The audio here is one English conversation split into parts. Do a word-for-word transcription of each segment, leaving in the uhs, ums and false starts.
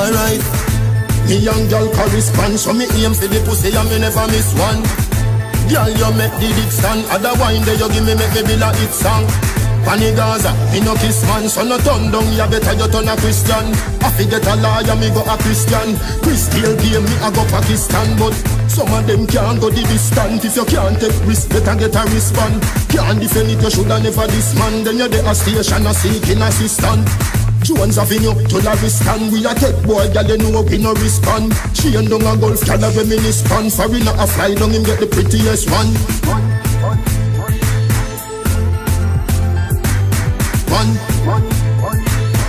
alright. Me young girl correspond, so me aim for the pussy and me never miss one. Girl, you make the dick stand, other wine there you give me make me be like it song. Pani Gaza, me no kiss man, so no turn down, you better you turn a Christian. I forget a liar, me go a Christian. Christian game, me I go Pakistan, but some of them can't go the distance. If you can't take risk, better get a wristband. Can't defend it, you shoulda never this man. Then you're the station a seeking assistant. Jones Avenue to Lavistan, we a take boy, girl you know we no respond. She and down a golf, girl a reminiscent. Foreigner a fly down him get the prettiest one. One, one, one,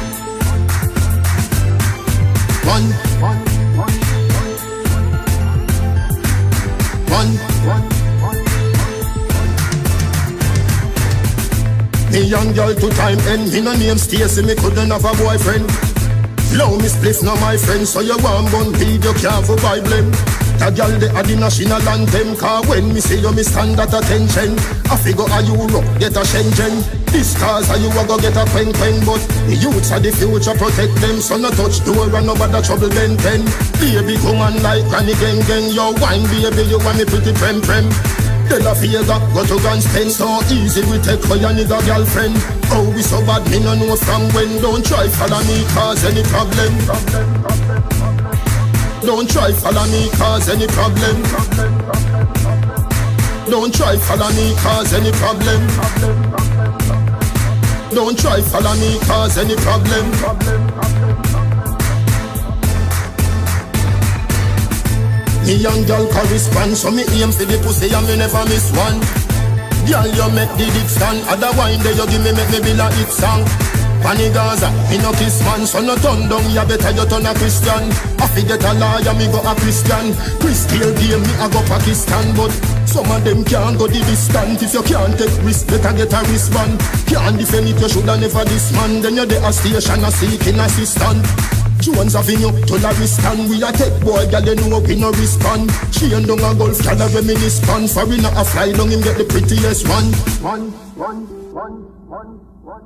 one, one, one, one. Me young girl two time end, me no name Stacy, me couldn't have a boyfriend. Blow me spliff, no my friend, so you want gun beat, you can't for buy blame. That girl they are the national anthem, cause when me say you me stand at attention. I figure a Europe, get a Shenzhen. This cars are you a go get a quen quen, but the youths are the future, protect them. So no touch door and no bother trouble ben ten. Baby come on like granny gang gang, your wine baby you want me pretty prem prem. De La Vega, go to guns pen, so easy we take for your nigga girlfriend. Oh we so bad me no know from when, don't try follow me cause any problem. Don't try follow me cause any problem. Don't try follow me cause any problem. Don't try follow me cause any problem. Me young girl correspond, so me aim for the pussy and me never miss one. Girl you make the dick stand, other wine there you give me make me be like it song. Pani Gaza, me no kiss man, so no turn down, you better you turn a Christian. I forget a liar, me go a Christian. Christian game, me I go Pakistan, but some of them can't go the distance. If you can't take risk, better get a wristband. Can't defend it, you shoulda never this man. Then you're the station a seeking assistant. Jones Avenue to Lavistan, we a take boy, girl you know we no respond. She and down a golf, girl a reminiscent. Foreigner a fly down him get the prettiest one. One, one, one, one, one.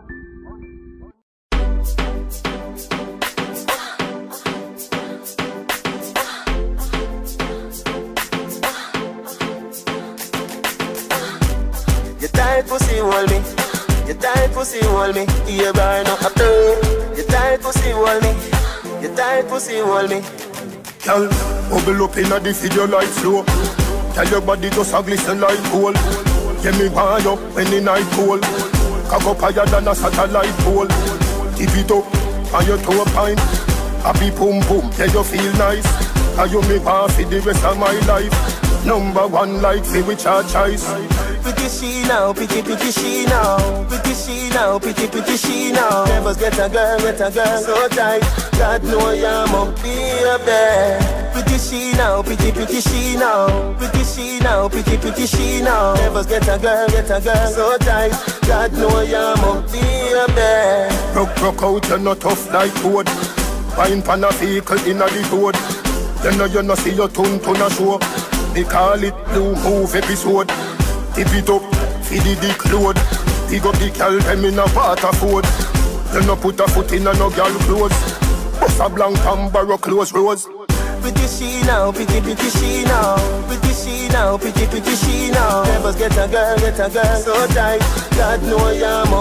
You tight pussy hold me, you tight pussy hold me. You burn up a play. You tight pussy hold me, you tight pussy hold me. Girl, bubble up inna the video like flow. Tell your body just a glisten like gold. Get me wind up when the night cold. Cock up higher than a satellite pole. Tip it up and your toe pine. Happy boom boom, yeah you feel nice. And you me want for the rest of my life. Number one like fi which our choice. Pretty she now, pretty pretty she now. Pretty she now, pretty pretty she now. Never get a girl, get a girl so tight. God know you're my baby. Pretty she now, pretty pretty she now. Pretty she now, pretty pretty she now. Never get a girl, get a girl so tight. God know you're my baby. Rock rock out, you're not tough like wood. Wine pan a vehicle inna the road. You know you know see your tune to a show. They call it blue move episode. Tip it up, feed the dick load. Pick up the girl, them in a water food. You no put a foot in a no girl clothes. Bust a blank and borrow clothes rose. Pretty she now, pretty pretty she now. Pretty she now, pretty pretty she now. Never get a girl, get a girl so tight. God know you're my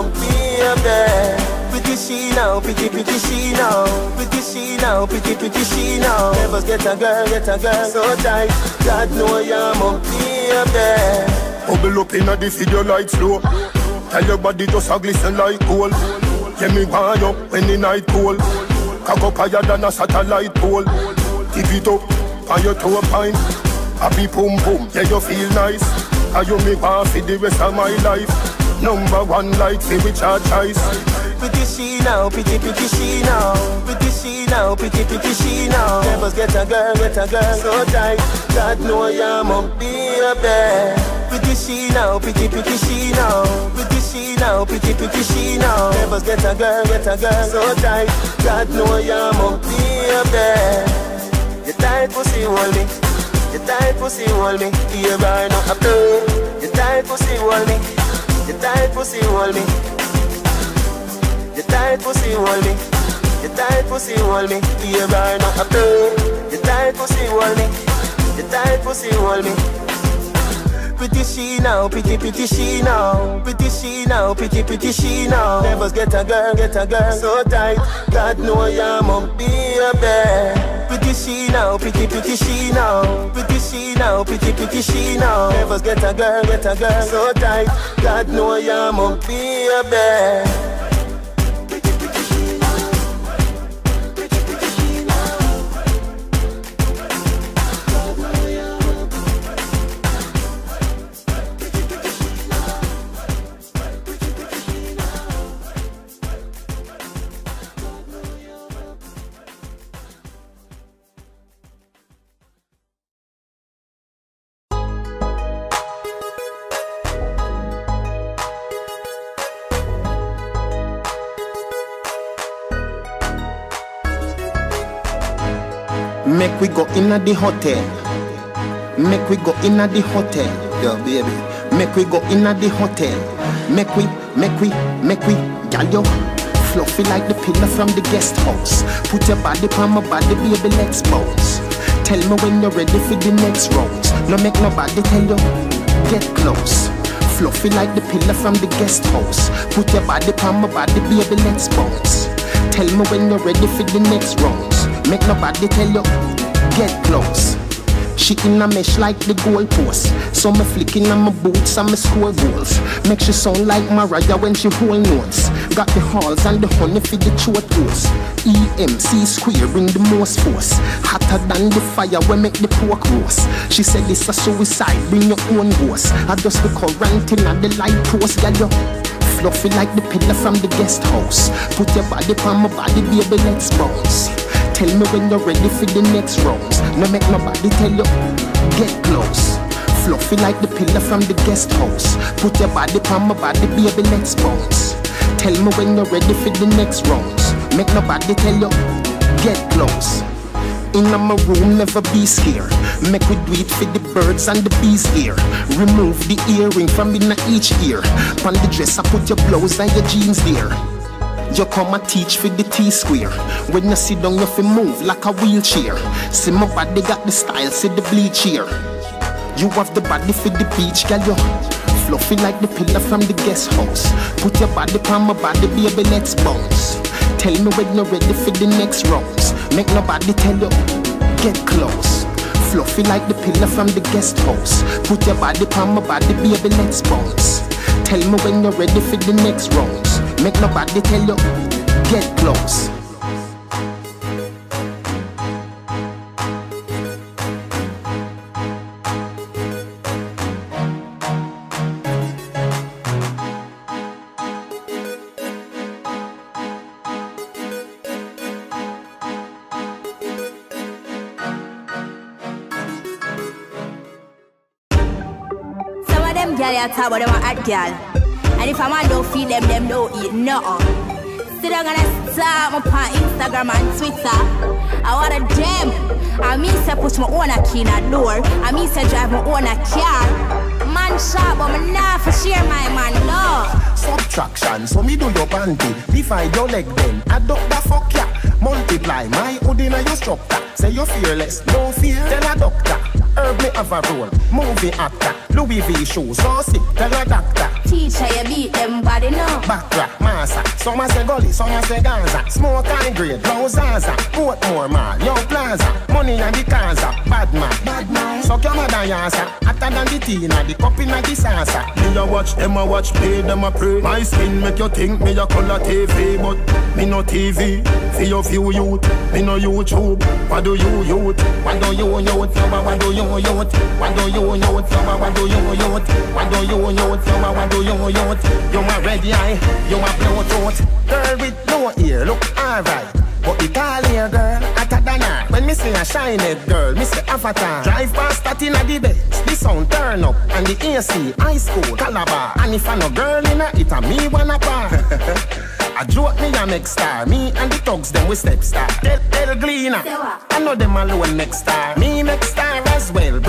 baby. Pretty she now, pretty pretty she now. Pretty she now, pretty pretty she now. Never get a girl, get a girl so tight. God know you're my baby. Bubble up inna the video like slow. Tell your body just a glisten like gold. Get me wind up when the night cold. Cock up higher than a satellite pole. Tip it up and your toe pine. Happy boom boom, yeah you feel nice. And you me want for the rest of my life. Number one like fi which our choice. Pretty she now, pretty pretty she now. Pretty she now, pretty pretty she now. Never get a girl, get a girl so tight. God know you're my baby. Pretty she now, pretty pretty she now. Pretty she now, pretty pretty she now. Never get a girl, get a girl so tight. God know you're my baby. You tight pussy hold me, you tight pussy hold me. You burn up a play. You tight pussy hold me, you tight pussy hold me. You tight pussy hold me, The tight pussy hold me. Here right now, a pain. The tight pussy hold me. The tight pussy hold me. Pretty she now, pretty pretty she now. Pretty she now, pretty pretty she now. Never get a girl, get a girl so tight. God know ya must be a bear. Pretty she now, pretty pretty she now. Pretty she now, pretty pretty she now. Never get a girl, get a girl so tight. God know ya must be a bear. Make we go inna the hotel. Make we go inna the hotel. Yo, baby. Make we go inna the hotel. Make we, make we, make we, gal yo. Fluffy like the pillar from the guest house. Put your body on my body, baby, let's bounce. Tell me when you're ready for the next round. No make nobody tell you, get close. Fluffy like the pillar from the guest house. Put your body on my body, baby, let's bounce. Tell me when you're ready for the next round. Make nobody tell you, get close. She in a mesh like the goalpost. So me flicking on my boots and me score goals. Make she sound like Mariah when she hold notes. Got the halls and the honey for the throat goes. E M C square bring the most force. Hotter than the fire when make the pork roast. She said this a suicide, bring your own ghost. I just the quarantine and the light post, gal yo. Fluffy like the pillar from the guest house. Put your body on my body, baby, let's bounce. Tell me when you're ready for the next rounds. No make nobody tell you, get close. Fluffy like the pillar from the guest house. Put your body on my body, baby, let's bounce. Tell me when you're ready for the next rounds. Make nobody tell you, get close. In my room, never be scared. Make we do it for the birds and the bees ear. Remove the earring from in each ear. Pon the dress, I put your blouse and your jeans there. You come and teach for the T-square. When you sit down, you feel move like a wheelchair. See my body got the style, see the bleach here. You have the body for the beach, girl, you fluffy like the pillar from the guest house. Put your body on my body, baby, let's bounce. Tell me when you're ready for the next rounds. Make nobody tell you, get close. Fluffy like the pillar from the guest house. Put your body on my body, baby, let's bounce. Tell me when you're ready for the next rounds. Make nobody tell you, get close. Some of them girl you talk about them a hot girl. And if a man don't feed them, them don't eat nothing. Still I'm gonna start up on Instagram and Twitter. I want a gem. I mean say push my own a key in a door. I mean say drive my own a car. Man sharp, but me not for share my man, no. Subtraction, so me do your bandy. Divide your leg then, add up the fuck ya. Multiply my hood in your structure. Say you're fearless, no fear, tell a doctor. Herb me have a role, movie actor. Louis V shoes, so sick, tell a doctor. Teacher, you beat them body now. Backrack, massa, some a say gully, some a say Gaza. Smoke high grade, blow Zaza. Portmore mall, yo plaza. Money and the Kaza, bad man, bad man. Suck your mother yasa, hotter than the tina, the cup in the salsa. Me a watch, them a watch, play, them a pray. My skin make you think me a color T V, but me no T V. For your few youth, me no YouTube. What do you youth? What do you youth? What do you youth? What do you youth? What do you youth? What do you youth? What do you youth? You a red eye, you a Bluetooth. Girl with no ear, look alright. But Italian girl, hotter than her. When me see a shiny girl, me say avatar. Drive past that in a the base, the sound turn up. And the A C, high school, Calabar. And if I no girl in it, it a me wanna par. I joke me a make star. Me and the thugs them we step star. Tell, tell Gleaner, I know them alone make star. Me make star as well. Bring them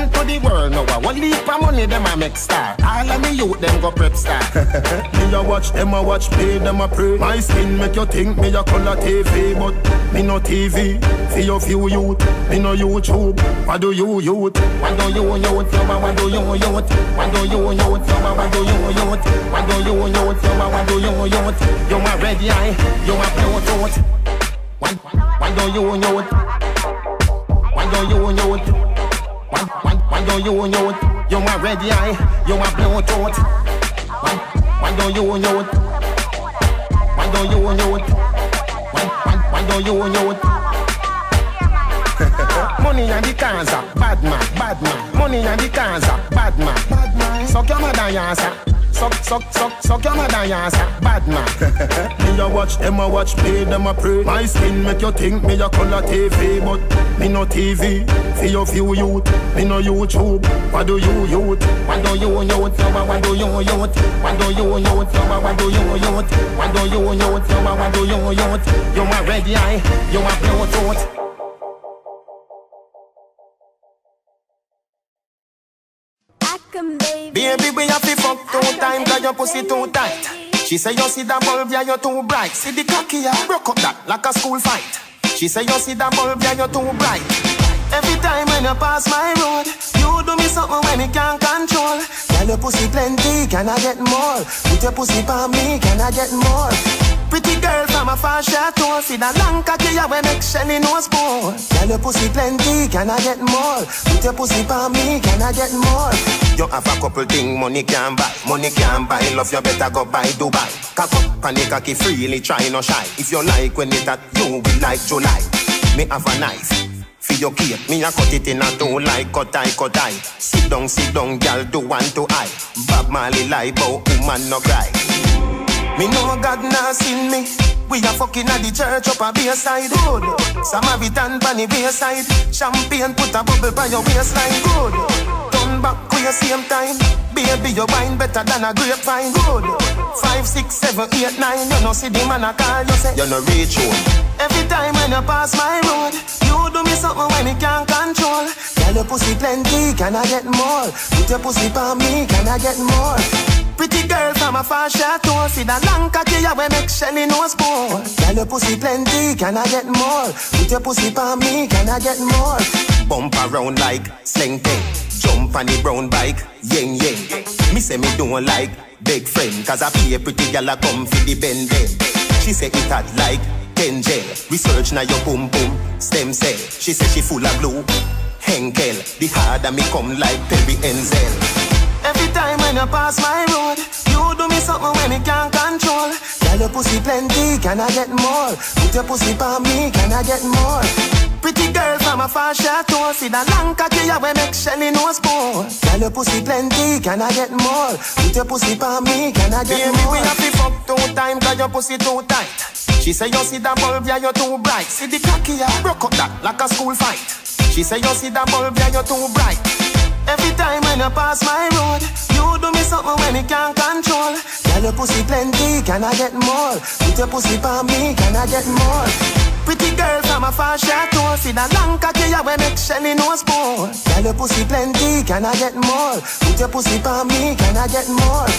tell to the world now, I want leap of money, them a make star. All of me youth, them go prep star. Me a watch, them a watch, play, them a pray. My skin make you think me a color T V, but me no T V. For your few youth, me no YouTube. What do you youth? What do you youth? What do you youth? What do you youth? What do you youth? What do you youth? What do you youth? You a red eye, you a blue tooth. What what do you youth? What do you youth? What what what do you youth? You a red eye, you a blue tooth. What what do you youth? What do you youth? What what what do you youth? Money and the cancer, bad man, bad man. Money and the cancer, bad man, bad man. Suck your mother, yansa. Suck, suck, suck, suck your mother, yansa. Bad man. Me a watch, them a watch, play, them a pray. My skin make you think me a color T V, but me no T V. For your few youth, me no YouTube. What do you youth? What do you youth? What do you youth? What do you youth? What do you youth? What do you youth? What do you youth? You a red eye, you a blue tooth. Baby, we have to fuck two times, cause your pussy too tight. She say you see that bulb, yeah, you're too bright. See the cocky, yeah, broke up that like a school fight. She say you see that bulb, yeah, you're too bright. Every time when you pass my road, you do me something when me can't control. Girl, your pussy plenty, can I get more? Put your pussy for me, can I get more? Pretty girl from a far chateau, see that long cocky, yeah, we make Shelly nose bone. Girl, your pussy plenty, can I get more? Put your pussy for me, can I get more? You have a couple things money can buy, money can buy. Love you better go buy Dubai. Cock up and the cocky freely, try no shy. If you like when it that, you will like July. Me have a knife. For your cake, me a cut it in a two like cut eye, cut eye. Sit down, sit down, girl, do one to eye. Bob Marley lie, but woman no cry. Me know God not seen me. We a fucking at the church up a bayside road. Samaritan pan the bayside. Champagne put a bubble by your waistline good. Turn back with your same time. Baby, your wine better than a grapevine good. Five, six, seven, eight, nine. You know see the man a call, you say you no reach home. Every time when you pass my road, you do me something when you can't control. Girl, your pussy plenty, can I get more? Put your pussy for me, can I get more? Pretty girl from a far chateau, see that long cocky, yeah, we make Shelly nose bone. Girl, your pussy plenty, can I get more? Put your pussy for me, can I get more? Bump around like sling thing. Jump on the brown bike, yeng yeng. Me say me don't like big friend, cause I pay a pretty girl a come for the bend bend. She say it hot like ten gel. Research na your boom boom, stem cell. She say she full of blue, Henkel. The harder me come like Perry Enzel. Every time when you pass my road, you do me something when you can't control. Girl, your pussy plenty, can I get more? Put your pussy for me, can I get more? Pretty girl from a far chateau, see that long cocky, yeah, we make Shelly nose bone. Girl, your pussy plenty, can I get more? Put your pussy for me, can I get Baby, more? Baby, we have to fuck two times, cause your pussy too tight. She say you see that bulb, yeah, you're too bright. See the cocky, yeah, broke up that like a school fight. She say you see that bulb, yeah, you're too bright. Every time when you pass my road, you do me something when you can't control. Girl, your pussy plenty, can I get more? Put your pussy for me, can I get more? Pretty girl from a far chateau, see that long cocky, yeah, we make Shelly nose bone. Girl, your pussy plenty, can I get more? Put your pussy for me, can I get more?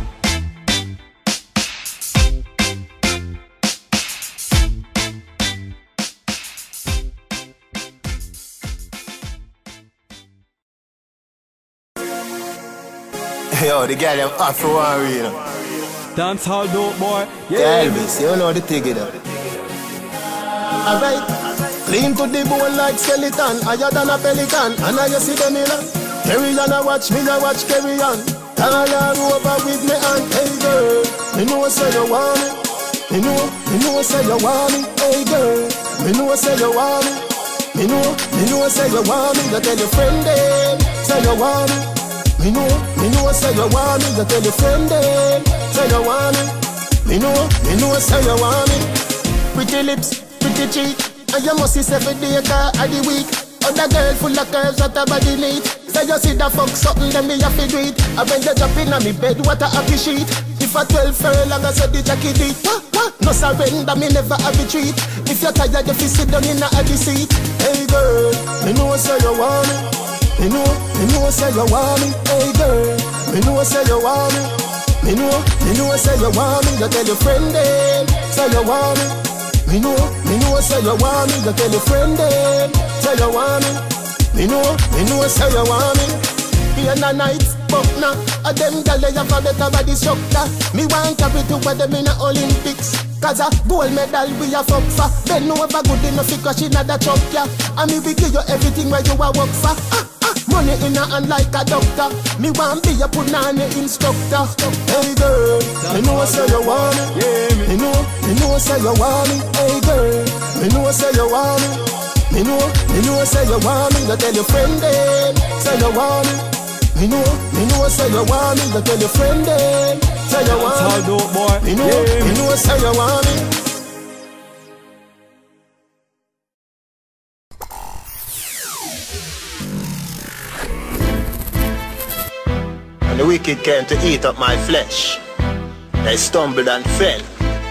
Yo, the girl them hot for one real. Dance hall dope boy. Yeah, Elvis, you know the thing there. Alright, clean to the bone like skeleton, higher than a pelican. And I you see them in carry on a watch, me a watch carry on. All over with me and hey girl, me know say you want me. Me know, me know say you want me. Hey girl, me know say you want me. Me know, me know say you want me. You tell your friend them, say you want me. Me know, me know say you want me. You tell your friend them, say you want me. Me know, me know say you want me. Pretty lips, pretty cheek, and you must see every day car of the week. Other girl full of curves that her body neat. Say you see that fuck something, then me have to do it. And when you drop in on me bed, what a happy sheet. If a twelve furlong, I said the jacket deep. No surrender, me never have a treat. If you're tired, you fi sit down in a the seat. Hey girl, me know say you want me. me know, me know say you want me, hey girl. Me know say you want me. Me know, me know say you want me. You tell your friend them, say you want me. Me know, me know say you want me. You tell your friend them, say you want me. Me know, me know say you want me. In the night, but now, a them gal they have a better body structure. Me want carry to where them in the Olympics. Cause a gold medal we a fuck for. Then no ever good enough because she not a chop ya. And me we give you everything where you a work for. Ah, ah, money in her hand like a doctor. Me want be a punani instructor. Hey girl, me know say you want me. Me know, me know say you want me. Hey girl, me know say you want me. Me know, me know say you want me. You tell your friend them, say you want me. Me know, me know say you want me. You tell your friend them, say you want me. Dope, boy. Me know, yeah. me know say you want me. And the wicked came to eat up my flesh. They stumbled and fell.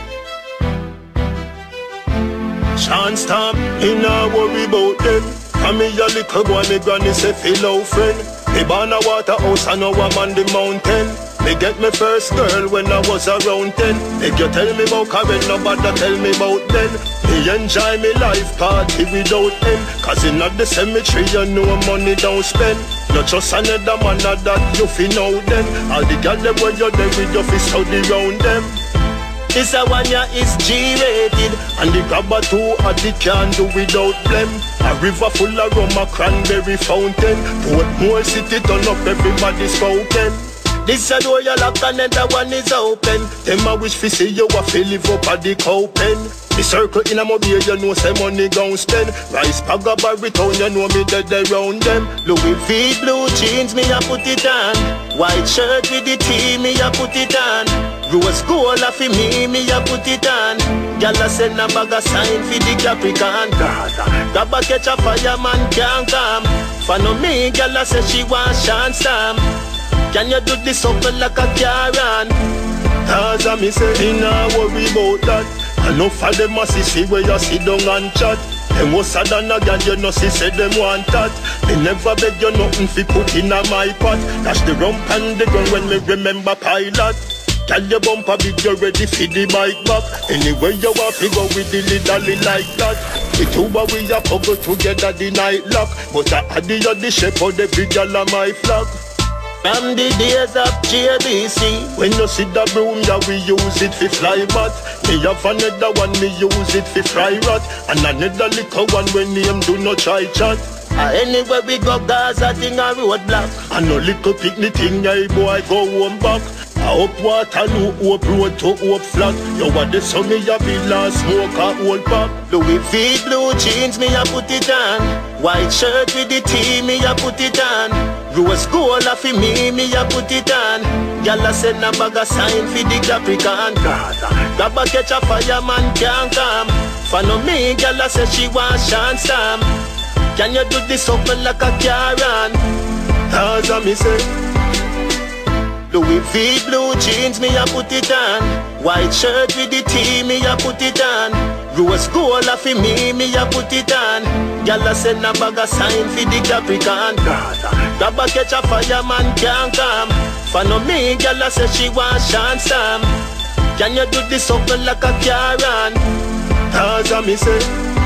Chance time, he not worry about them. And me a little boy, me granny say fellow friend. Me born a waterhouse and now I'm on the mountain. Me get me first girl when I was around ten. If you tell me about Karen, nobody tell me about then. Me enjoy me life party without end. Cause in the cemetery you know money don't spend. Not just another man that you fi know then. All the girls them when you're there with your fi study round them. This a one ya is G-rated. And the grabber too hot it can't do without blame. A river full of rum, a cranberry fountain. Portmore city turn up, everybody spoken. This a door you lock and another one is open. Them a wish fi see you a fi live up at the cow pen. The circle in a mobile, you know say money gon' spend. Rice Paga Barry Town, you know me dead around them. Louis V blue jeans, me a put it on. White shirt with the T, me a put it on. Rose gold a fi me, me a put it on. Gyal a send a bag a sign fi the Capricorn. Grab a catch a fireman can't come. For no me, gyal a say she want Sean Stam. Can you do this something like a Karen? Cause a me say, me nah worry about that. Enough of them a see see where you sit down and chat. Them was sad and a girl you know see say them want that. They never beg you nothing fi put in a my pot. Dash the rump and the gun when me remember pilot. Tell your bumper big you ready fi the bike back. Anyway you want fi go with the lidally like that. The two of we a couple together the night lock. But I had the other shepherd every girl on my flag. From the days of J B C, when you see the broom, yeah, we use it for fly bat. Me have another one, me use it for fry rat. And another little one when name do not try chat. Uh, anywhere we go, Gaza thing a road block. And no little picnic thing, yeah, boy, go home back. I up Waterloo, up road to up flat. You want the sun, me a villa, smoke a old pop. Louis V blue jeans, me a put it on. White shirt with the T, me a put it on. Rose gold a fi me, me a put it on. Gyal a send a bag a sign fi the Capricorn. Grab a catch a fireman can't come. For no me, gyal a say she want Sean Stam. Can you do this something like a Karen? Cause a me say Louis V blue jeans, me a put it on. White shirt with the T, me a put it on. Rose gold a fi me, me a put it on. Gyal a send a bag a sign fi the Capricorn. Grab a catch a fireman can't come. For no me, gyal a say she want Sean Stam. Can you do this something like a Karen? Cause a me say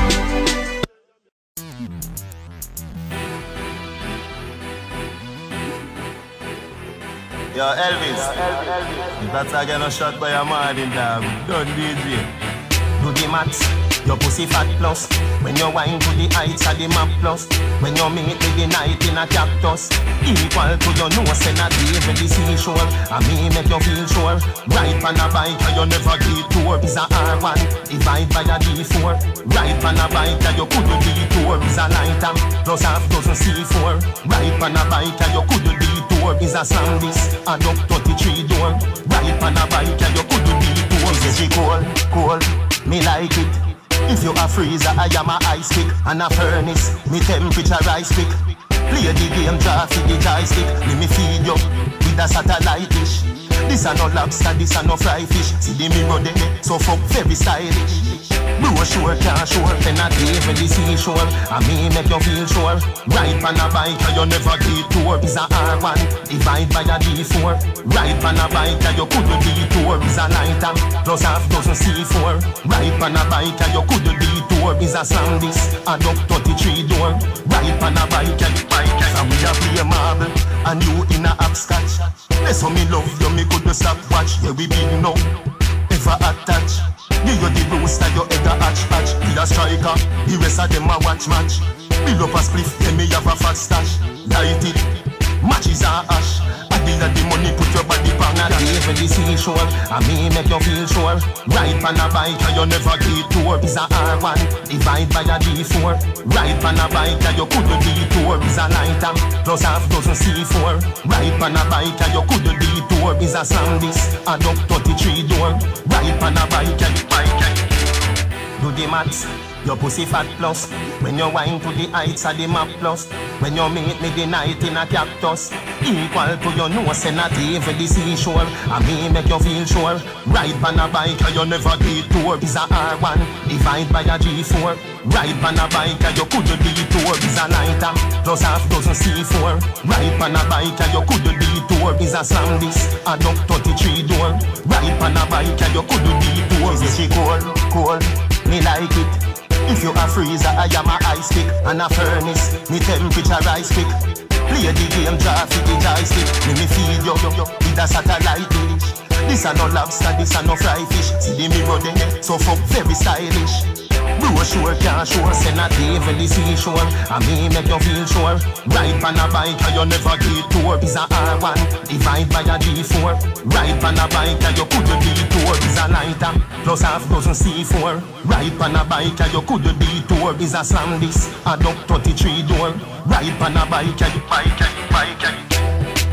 Yo, Elvis, Elvis. That's again a shot by a Martin dog. Don't D J. Do the maths, your pussy fat plus. When you wine to the heights of the map plus. When you meet with the night in a cactus. Equal to your nose and a day when the seashore. And me make you feel sure. Ride on a bike and you never detour. Is a R one, divide by a D four. Ride on a bike and you couldn't detour. Is a light am, plus half dozen C four. Ride on a bike and you couldn't detour. Is a slam this, a duck thirty-three door. Ride on a bike and you couldn't detour. Is it cold, cold, me like it. If you a freezer, I am a ice pick. And a furnace, me temperature rise quick. Play the game, draw for the joystick. Let me feed you with a satellite dish. This a no lobster, this a no fry fish. See the mirror there, so fuck very stylish. Bro sure, can't sure, then I gave the seashore. I me make you feel sure. Ride on a bike, you never detour. Is a R one, divide by a D four. Ride on a bike, you could detour. Is a lighter, plus half dozen C four. Ride on a bike, you could detour. Is a slam this, a duck thirty-three door. Ride on a bike, you bike, and we a play marble, and you in a hopscotch. That's how me love you, me could stop watch. Yeah, we big now, ever attach. Give you the booster, your head a hatch hatch. Be a striker, the rest of them a watch match. Build up a spliff, then me have a fat stash. Light it, matches are ash. I deal the money, put your body pan a give the seashore. And me make you feel sure. Ride on a bike, and you never detour. Is a R one, divide by a D four. Ride on a bike, and you could detour. Is a lighter, plus half dozen C four. Ride on a bike, and you could detour. Is a slam this, a duck thirty-three door. Ride on a bike, and you bike, and do the maths. Your pussy fat plus. When you wine to the heights of the map plus. When you meet me the night in a cactus. Equal to your nose and not even the seashore. And me make you feel sure. Ride on a bike and you never detour. Is a R one, divide by a G four. Ride on a bike and you could detour. Is a lighter, plus half dozen C four. Ride on a bike and you could detour. Is a slam this, a duck thirty-three door. Ride on a bike and you could detour. Is she cold, cold, me like it. If you a freezer, I am a ice pick. And a furnace, me temperature rise pick. Play the game, traffic, the joystick. Me me feed you, yo, yo, with a satellite dish. This a no lobster, this a no fry fish. See the mirror there, so fuck very stylish. Bro sure, can't sure, send a devil the seashore. And me make you feel sure. Ride on a bike and you never detour. Is a R one, divide by a D four. Ride on a bike and you could detour. Is a lighter, plus half dozen C four. Ride on a bike and you could detour. Is a slam this, a duck thirty-three door. Ride on a bike and you bike and you bike and you.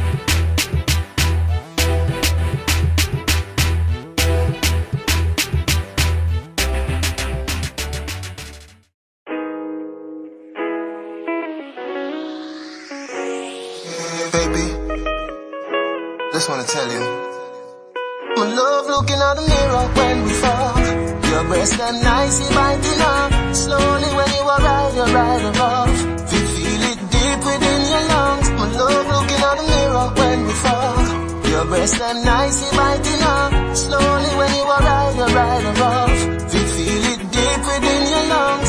Just wanna tell you, my love looking at the mirror when we fall. Your breast and nice, you biting up. Slowly when you are right, you right above. You feel it deep within your lungs. My love looking at the mirror when we fall. Your breast and nice, you biting up. Slowly when you are right, you right above. You feel it deep within your lungs.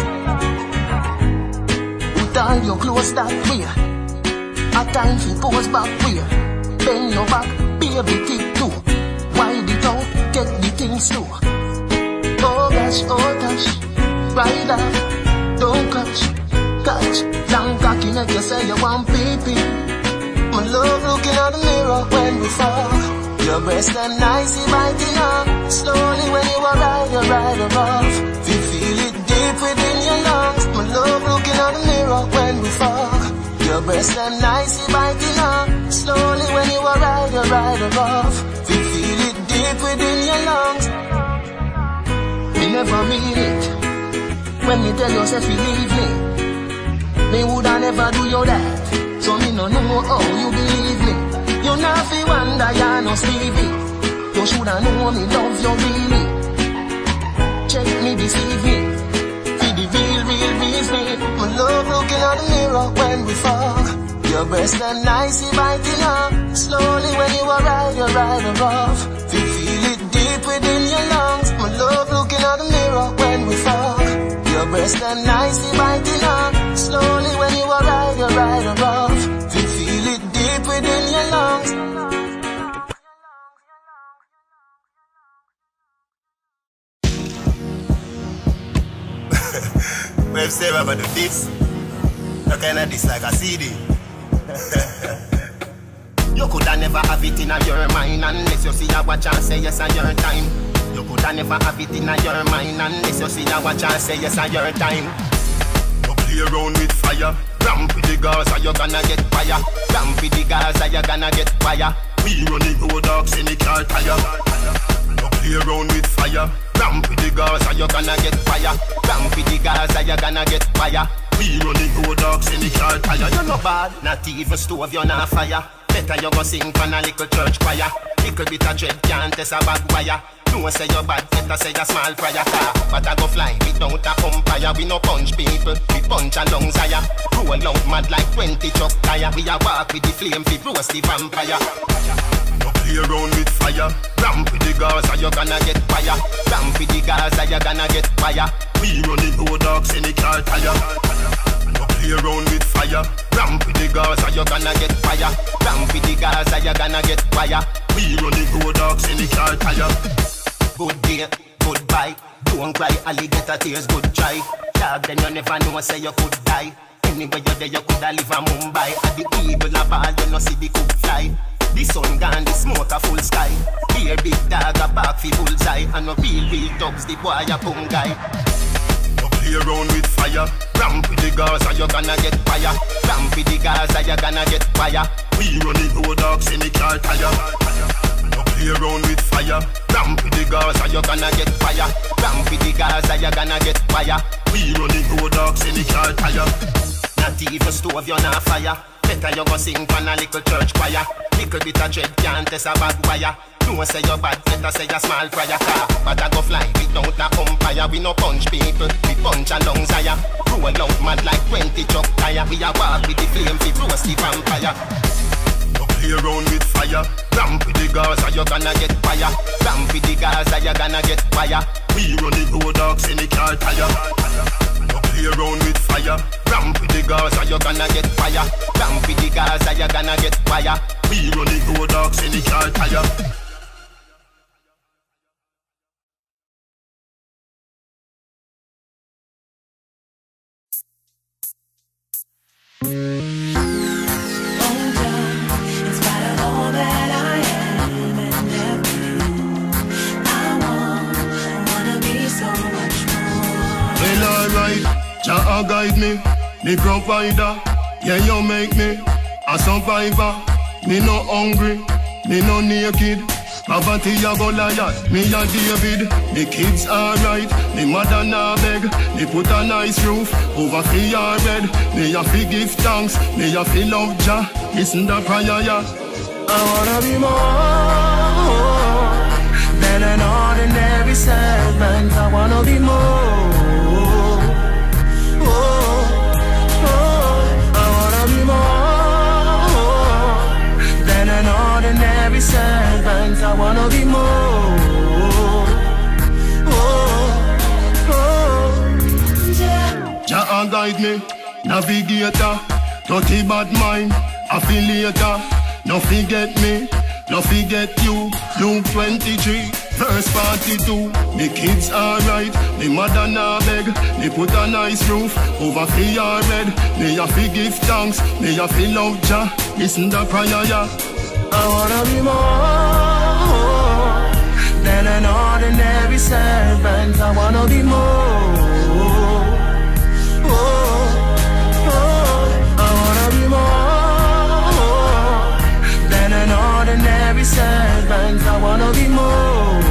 Put all your clothes that way. At times you pose back way. Bend your back, baby, tick too. Wide it out, get the thing slow. Oh gosh, oh gosh, ride up, don't catch, catch. Long cocky make you say you want pee-pee. My love looking at the mirror when we fall. Your breast and nice, you biting up. Slowly when you are right, you're right above. You feel it deep within your lungs. My love looking at the mirror when we fall. Your breast and nice, you biting up. Slowly when you are right, you're right above. You feel it deep within your lungs. Me never mean it when me tell yourself you leave me. Me woulda never do you that. So me no know how you believe me. You not fi wonder you no Stevie. You shoulda know me love you really. Check me deceive me. Feel the real, real reason. My love looking at the mirror when we fall. Your breast and nice, you biting up. Slowly when you are right, you're right above. You feel it deep within your lungs. My love looking at the mirror when we fall. Your breast and nice, you biting up. Slowly when you are right, you're right above. You feel it deep within your lungs. We've said about the this. No kind of this like a C D. You coulda never have it in your mind unless you see a watch and say yes on your time. You coulda never have it in your mind unless you see a watch and say yes on your time. You play around with fire. Ramp with the Gaza, you gonna get fire. Ramp with the Gaza, you gonna get fire. We running road dogs in the car tire. You play around with fire. Ramp with the Gaza, you gonna get fire. Ramp with the Gaza, you gonna get fire. We running road dogs in the car tire. You no bad, not even stove, you not fire. Better you go sing from a little church choir. Little bit of dread can't test a bad wire. No say you're bad, better say a small prayer car. But I go fly without a umpire. We no punch people, we punch a lungs higher. Roll out mad like twenty truck tire. We a walk with the flame, we roast the vampire. No play around with fire. Ramp with the Gaza, you're gonna get fire. Ramp with the Gaza, you're gonna get fire. We run the road dogs in the car tire. No play around with fire. Ramp with the Gaza, you're gonna get fire. Ramp with the Gaza, you're gonna get fire. We run the road dogs in the car tire. Good day, goodbye. Don't cry, alligator tears, good try. Dog, then you never know, say you could die. Anywhere you're there, you coulda live in Mumbai. At the eagle a ball, you no see the cook fly. The sun gone, the smoke a full sky. Here big dog a bark fi bullseye. And no real, real dogs, the boy a pung guy. No play around with fire. Ramp with the Gaza, you're gonna get fire. Ramp with the Gaza, you're gonna get fire. We run the road dogs in the car tire. No play around with fire. Ramp with the Gaza, you're gonna get fire. Ramp with the Gaza, you're gonna get fire. We run the road dogs in the car tire. Not even stove, you're not fire. Better you go sing from a little church choir. Little bit of dread can't test a bad wire. No say you're bad, better say a small prayer car. But I go fly without a umpire. We no punch people, we punch a lungs higher. Roll out mad like twenty truck tire. We a walk with the flame, we roast the vampire. No play around with fire. Ramp with the Gaza, you're gonna get fire. Ramp with the Gaza, you're gonna get fire. We run the road dogs in the car tire. No play around with fire. Ramp with the Gaza, you're gonna get fire. Ramp with the Gaza, you're gonna get fire. We run the road dogs in the car tire. Jah guide me, me provider. Yeah, you make me a survivor. Me no hungry, me no naked. Poverty a Goliath, me a David. Me kids alright, me mother na beg. Me put a nice roof over fi your bed. Me a fi give thanks, me a fi love Jah. Listen the prayer, yeah. I wanna be more than an ordinary servant. I wanna be more. Ordinary servant, I wanna be more. Oh, oh. Jah guide me, navigator. Dirty bad mind, affiliator. No forget me, no forget you. Luke twenty-three, verse forty-two. Me kids alright, me mother na beg. Me put a nice roof over fi your bed. Me a fi give thanks, me a fi love Jah. Listen the prayer, yeah. I wanna be more than an ordinary servant. I wanna be more. Oh, oh. I wanna be more than an ordinary servant. I wanna be more.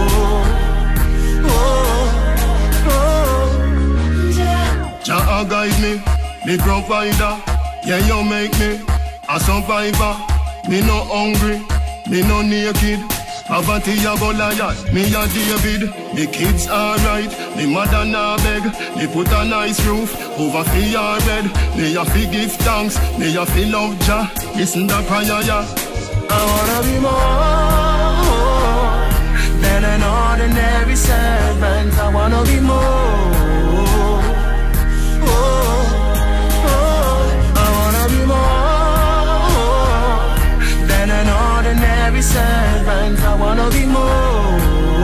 Oh, oh. Jah guide me, me provider. Yeah, you make me a survivor. Me no hungry, me no naked. Poverty a Goliath, me a David. Me kids alright, me mother na beg. Me put a nice roof over fi your bed. Me a fi give thanks, me a fi love Jah. Listen the prayer, yeah. I wanna be more than an ordinary servant. I wanna be more. Ordinary servant, I wanna be more.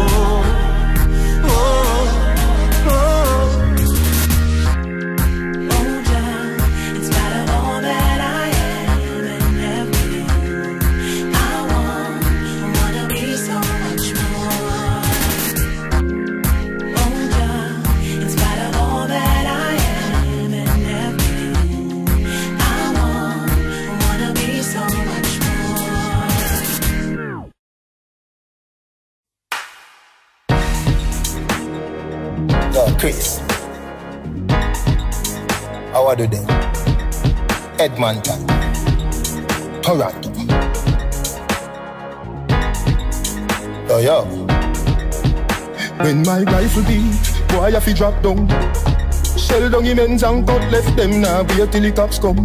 Oh, oh. Oh, Jah, in spite of all that I am and have been, I want, I wanna be so much more. Oh, Jah, in spite of all that I am and have been, I want, I wanna be so much more. Yo, Chris. How are you then? Edmonton, Toronto. Yo, yo. When my rifle beat, boy, I fi drop down. Shell down him ends and cut left them now. Wait till the cops come.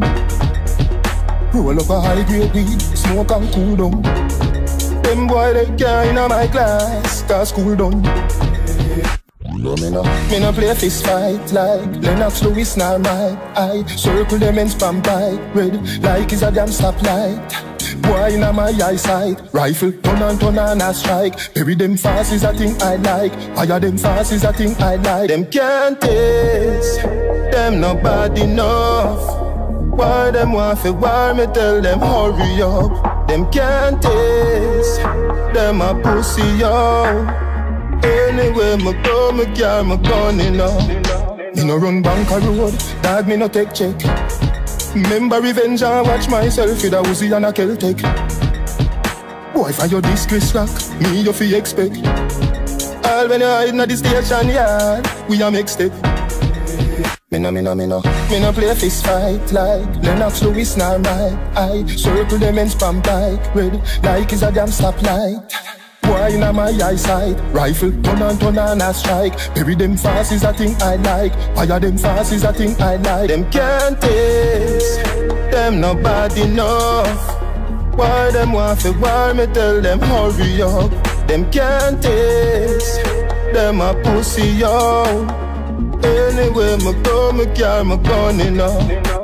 Roll up a high grade weed, smoke and cool down. Them boy they can't in my class, cause school done. No, me no. Me no play fist fight like Lennox Lewis nor Mike. I circle them and spam bike red like it's a damn stoplight. Boy in my eyesight, rifle turn and turn and a strike. Bury them fast is a thing I like. Fire them fast is a thing I like. Them can't taste, them not bad enough. Why them want fi war me tell them hurry up. Them can't taste, them a pussy yo. Anyway, me go, me carry my gun in now. Me no run bank a road, dog me no take check. Remember revenge and watch myself with a Uzi and a Celtic. Boy, for your disgrace rock, me you fi expect. All when you hide at the station yard, we a make step. Me no, me no, me no. Me no play fist fight like Lennox Lewis nor Mike. I circle them and spam bike red like it's a damn stoplight. Boy in my eyesight, rifle turn and turn and a strike. Bury them fast is a thing I like. Fire them fast is a thing I like. Them can't taste, them not bad enough. Why them want fi war me tell them hurry up. Them can't taste, them a pussy yo. Anyway, me go, me carry my gun in now.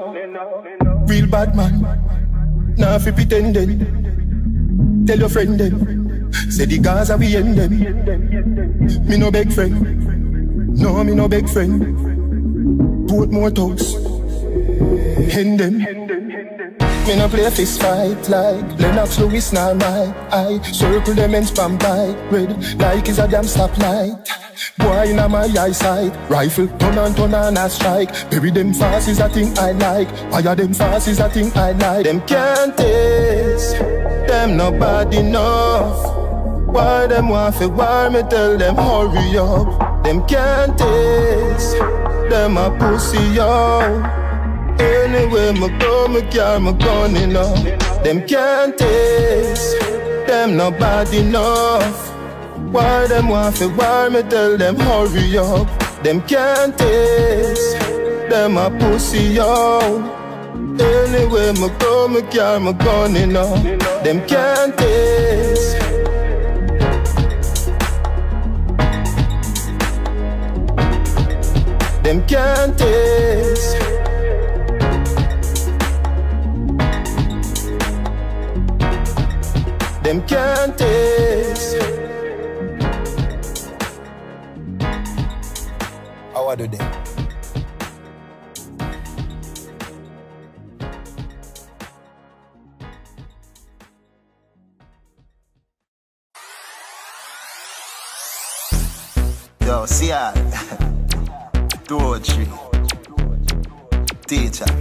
Real bad man, nah fi pretending. Tell your friend them, say the Gaza we end them. Me no beg friend, no me no beg friend. Put more toes, end them. Me no play fist fight like Lennox Lewis nor Mike. I circle them and spam bike red like it's a damn stoplight. Boy in my eyesight, rifle turn and turn and a strike. Bury them fast is a thing I like. Fire them fast is a thing I like. Them can't taste, them not bad enough. Why them want fi war me tell them hurry up. Them can't taste, them a pussy yo. Anyway, me go, me carry my gun in now. Them can't taste, them not bad enough. Why them want fi war me tell them hurry up. Them can't taste, them a pussy yo. Anyway, me go, me carry my gun in now. Them can't taste. Them can't taste. Them can't taste. How I do them? Yo, see ya. Poetry teacher.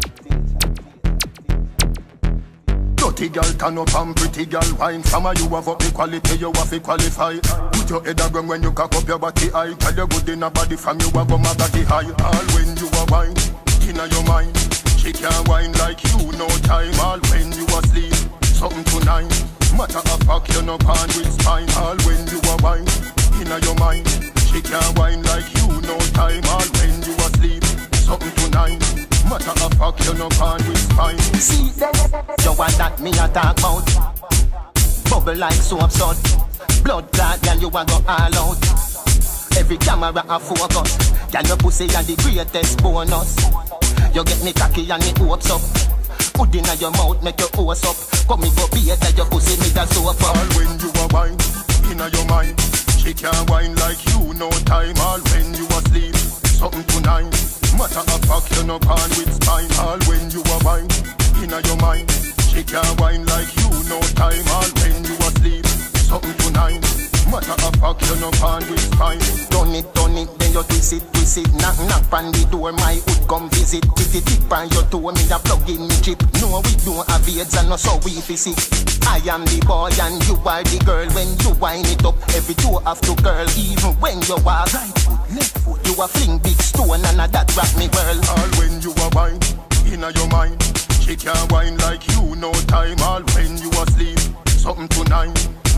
Dirty girl turn up and pretty girl wine. Some of you have up the quality, you have to qualify. Put your head around when you cock up your body high. Tell you good in a body from you have a body high. All when you are wine, inna your mind. She can't wine like you, no time. All when you asleep, something tonight. Matter of fact, you no pan with spine. All when you are wine, inna your mind. She can't wine like you, no time. All when you asleep, something tonight. Matter of fact, you no pan with spine. See that? You want that me a talk about? Bubble like soap salt. Blood clot, girl, you a go all out. Every camera a focus. Girl, your pussy a the greatest bonus. You get me cocky and me hopes up. Put inna your mouth, make your hose up. Come me go beat that your pussy me that soap up. All when you are wine, inna your mind. She can't wine like you, no time. All when you asleep, something tonight. Matter of fact, you no pan with spine. All when you are wine, inna your mind. She can't wine like you, no time. All when you asleep, something tonight. Matter of fact, you no pan with spine. Done it, done it, then you twist it, twist it. Knock, knock on the door, my hood come visit. If it tip on your toe, me a plug in me chip. No, we don't have AIDS and no so we visit. I am the boy and you are the girl. When you wind it up, every toe have to curl. Even when you walk right foot, left foot, you a fling big stone and a that rock me girl. All when you are wine, inna your mind. She can't wine like you, no time. All when you asleep, something tonight. Matter of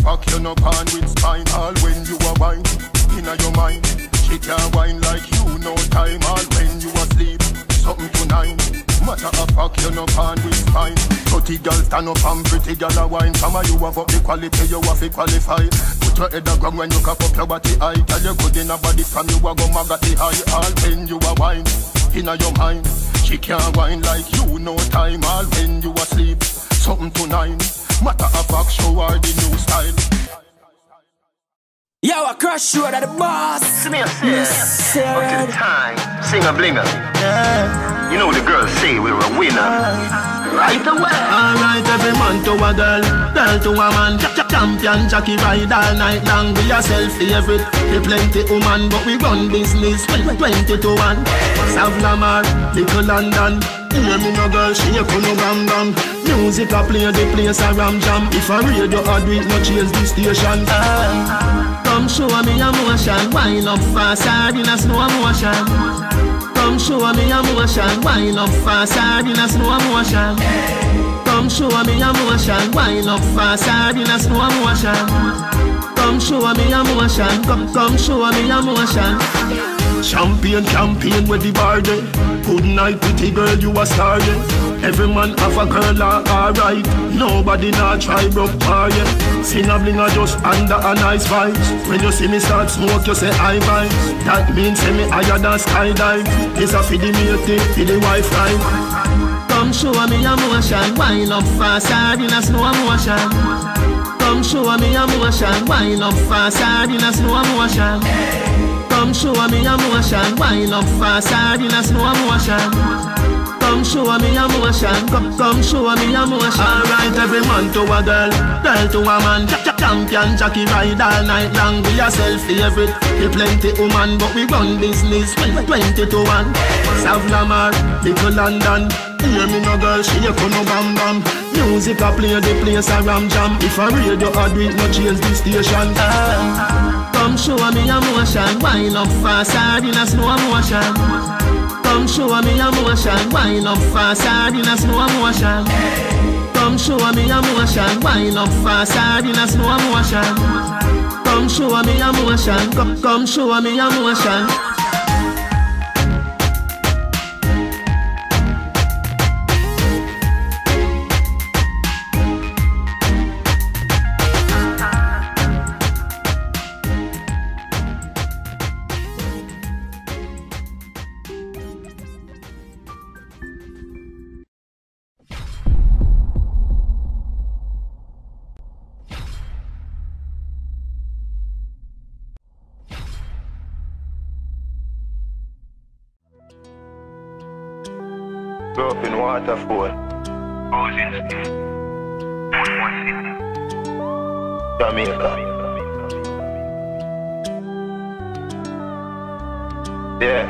fuck you no pan with spine. All when you are wine, inna your mind. She can't wine like you, no time. All when you asleep, something to nine. Matter of fact, you no pan with spine. Pretty girl stand up and pretty girl a wine. Some of you have up the quality, you have to qualify. Put your head a ground when you cock up your body high. Tell you good in a body from you a go magati high. All when you a wine, inna your mind. She can't wine like you, no time. All when you asleep, something to nine. Matter of fact, show her the new style. Yo, I crush you out of the boss. Come here, yes, sir. Up to the time, sing a blinger. Yeah. You know the girls say we're a winner. Right away. Alright, every man to a girl, girl to a man. Champion Jackie ride all night long. We a self-favorite, we plenty woman, but we run business twenty to one. Sav Lamar, Little London. Hear me no girl, she a come no bam bam. Music a play, the place a ram jam. If a radio a do it, no change the station. Come show me a motion, wind up fast, hard in a slow motion. Come show me a motion, wind up fast, hard in a slow motion. Come show me a motion, wind up fast, hard in a slow motion. Come show me a motion, come, come show me a motion. Champion, champion with the bar day. Good night, pretty girl, you a star, yeah. Every man have a girl, alright. Nobody not try broke bar, yeah. Sing a blinger just under a nice vibes. When you see me start smoke, you say I vibes. That means say me higher than skydive. This a for the mate, for the wife life. Come show me a motion, wind up fast, hard in a slow motion. Come show me a motion, wind up fast, hard in a slow motion. Come show me a motion, wind up fast, hard in a slow motion. Come show me a motion, come, come show me a motion. Alright, every man to a girl, girl to a man. Champion Jackie ride all night long. We a self-favorite, we plenty woman, but we run business twenty to one. Sav Lamar, Little London. Hear me no girl, she a come no bam bam. Music a play, the place a ram jam. If a radio a do it, no change the station. Come show me a motion, wind up fast, hard in a slow motion. Come show me a motion, wind up fast, hard in a slow motion. Come show me a motion, wind up fast, hard in a slow motion. Come show me a motion, come, come show me a motion. Grew up in Waterford. Jamaica. Yeah.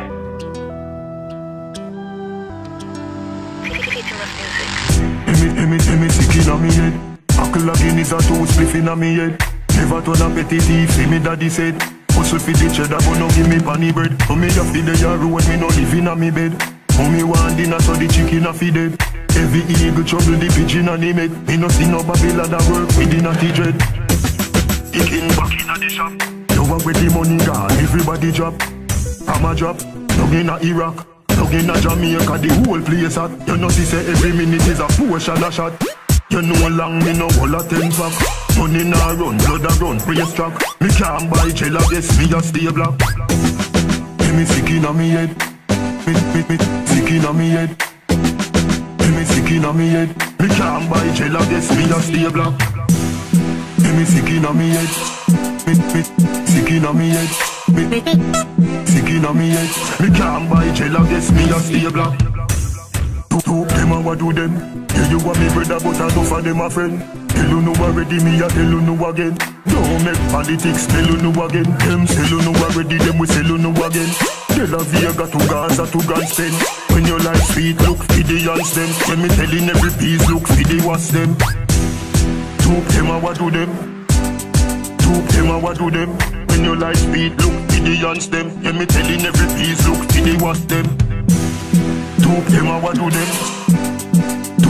Emi, emi, emi, sick inna me head. Uncle again is a two spliff inna me head. Never turn a petty thief, say me daddy said. Hustle fi the cheddar, but no give me panny bread. So me have to the yard road, me no live inna me bed. How me want dinner, so the chicken a feed dead. Every eagle trouble the pigeon and the meg. Me no see no Babylon that work within a T-dread. Ticking back inna the shop. You want where the money gone, everybody drop. I'm a drop, dug inna Iraq. Dug inna Jamaica, the whole place hot. You know see say every minute is a portion a shot. You know long me no whole a ten pack. Money nah run, blood a run, race track. Me can't buy gel, I guess me a stay black. Hey, me sick inna me head. Me, me, me, sick inna me head. Hey, me sick inna me head. Me can't buy gel, I guess me a stay black. Hey, me sick inna me head. Me, me, sick inna me head. Me, sick inna me head. Me can't buy gel, I guess me a stay black. To them and what do them? Yeah, you want me brother, but I know for them a friend. Tell you no already, me I tell you no again. Don't make politics, tell you no again. Them tell you no already, them we tell you no again. Tell a Vega to Gaza to Gansden. When your life sweet, look for the yans them. When me telling every piece, look for the what's them. To them and what do them? To them and what do them? When your life sweet, look for the yans them. When me telling every piece, look for the what's them. To them and what do them? To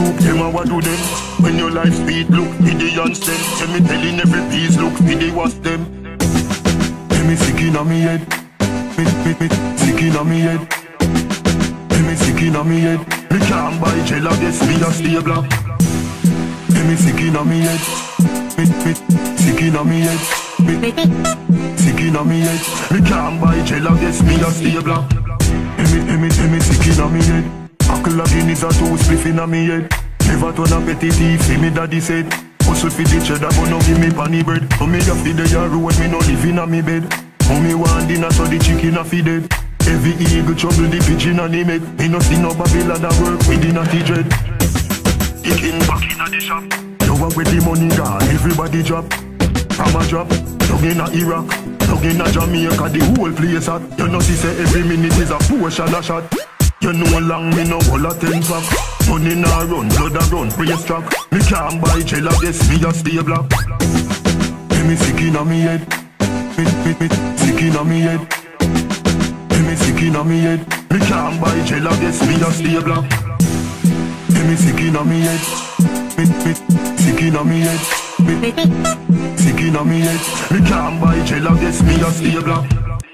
YouTube, them a what do them? When your life speed, look, idiots them. Tell me telling every piece, look, video was them. Tell me sick inna me head, me, me, me, sick inna me head. Tell me sick inna me head, me can't buy gel, I guess me a stay black. Tell me sick inna me head, me, me, sick inna me head, me, sick inna me head. Me can't buy gel, I guess me a stay black. Tell me, tell me, tell me sick inna me head. Uncle again is a two spliff inna me head. Never turn a petty thief, see me daddy said. Hustle fi the cheddar, but no give me panny bread. So me a feed the yard road, me no live inna me bed. How me want dinner, so the chicken a feed dead. Every eagle trouble the pigeon and the meg. Me no see no Babylon that work within a T-dread. Kicking back inna the shop. You want where the money gone, everybody drop. From a drop, dug inna Iraq, dug inna Jamaica, the whole place hot. You know see say every minute is a portion a shot. You know long me no whole a ten pack. Money nah run, blood a run, brace track. Me can't buy gel, I guess me a stay black. Tell me sick inna me head, me, me, me, sick inna me head. Tell me sick inna me head, me can't buy gel, I guess me a stay black. Tell me sick inna me head, me, me, sick inna me head, me, sick inna me head. Me can't buy gel, I guess me a stay black.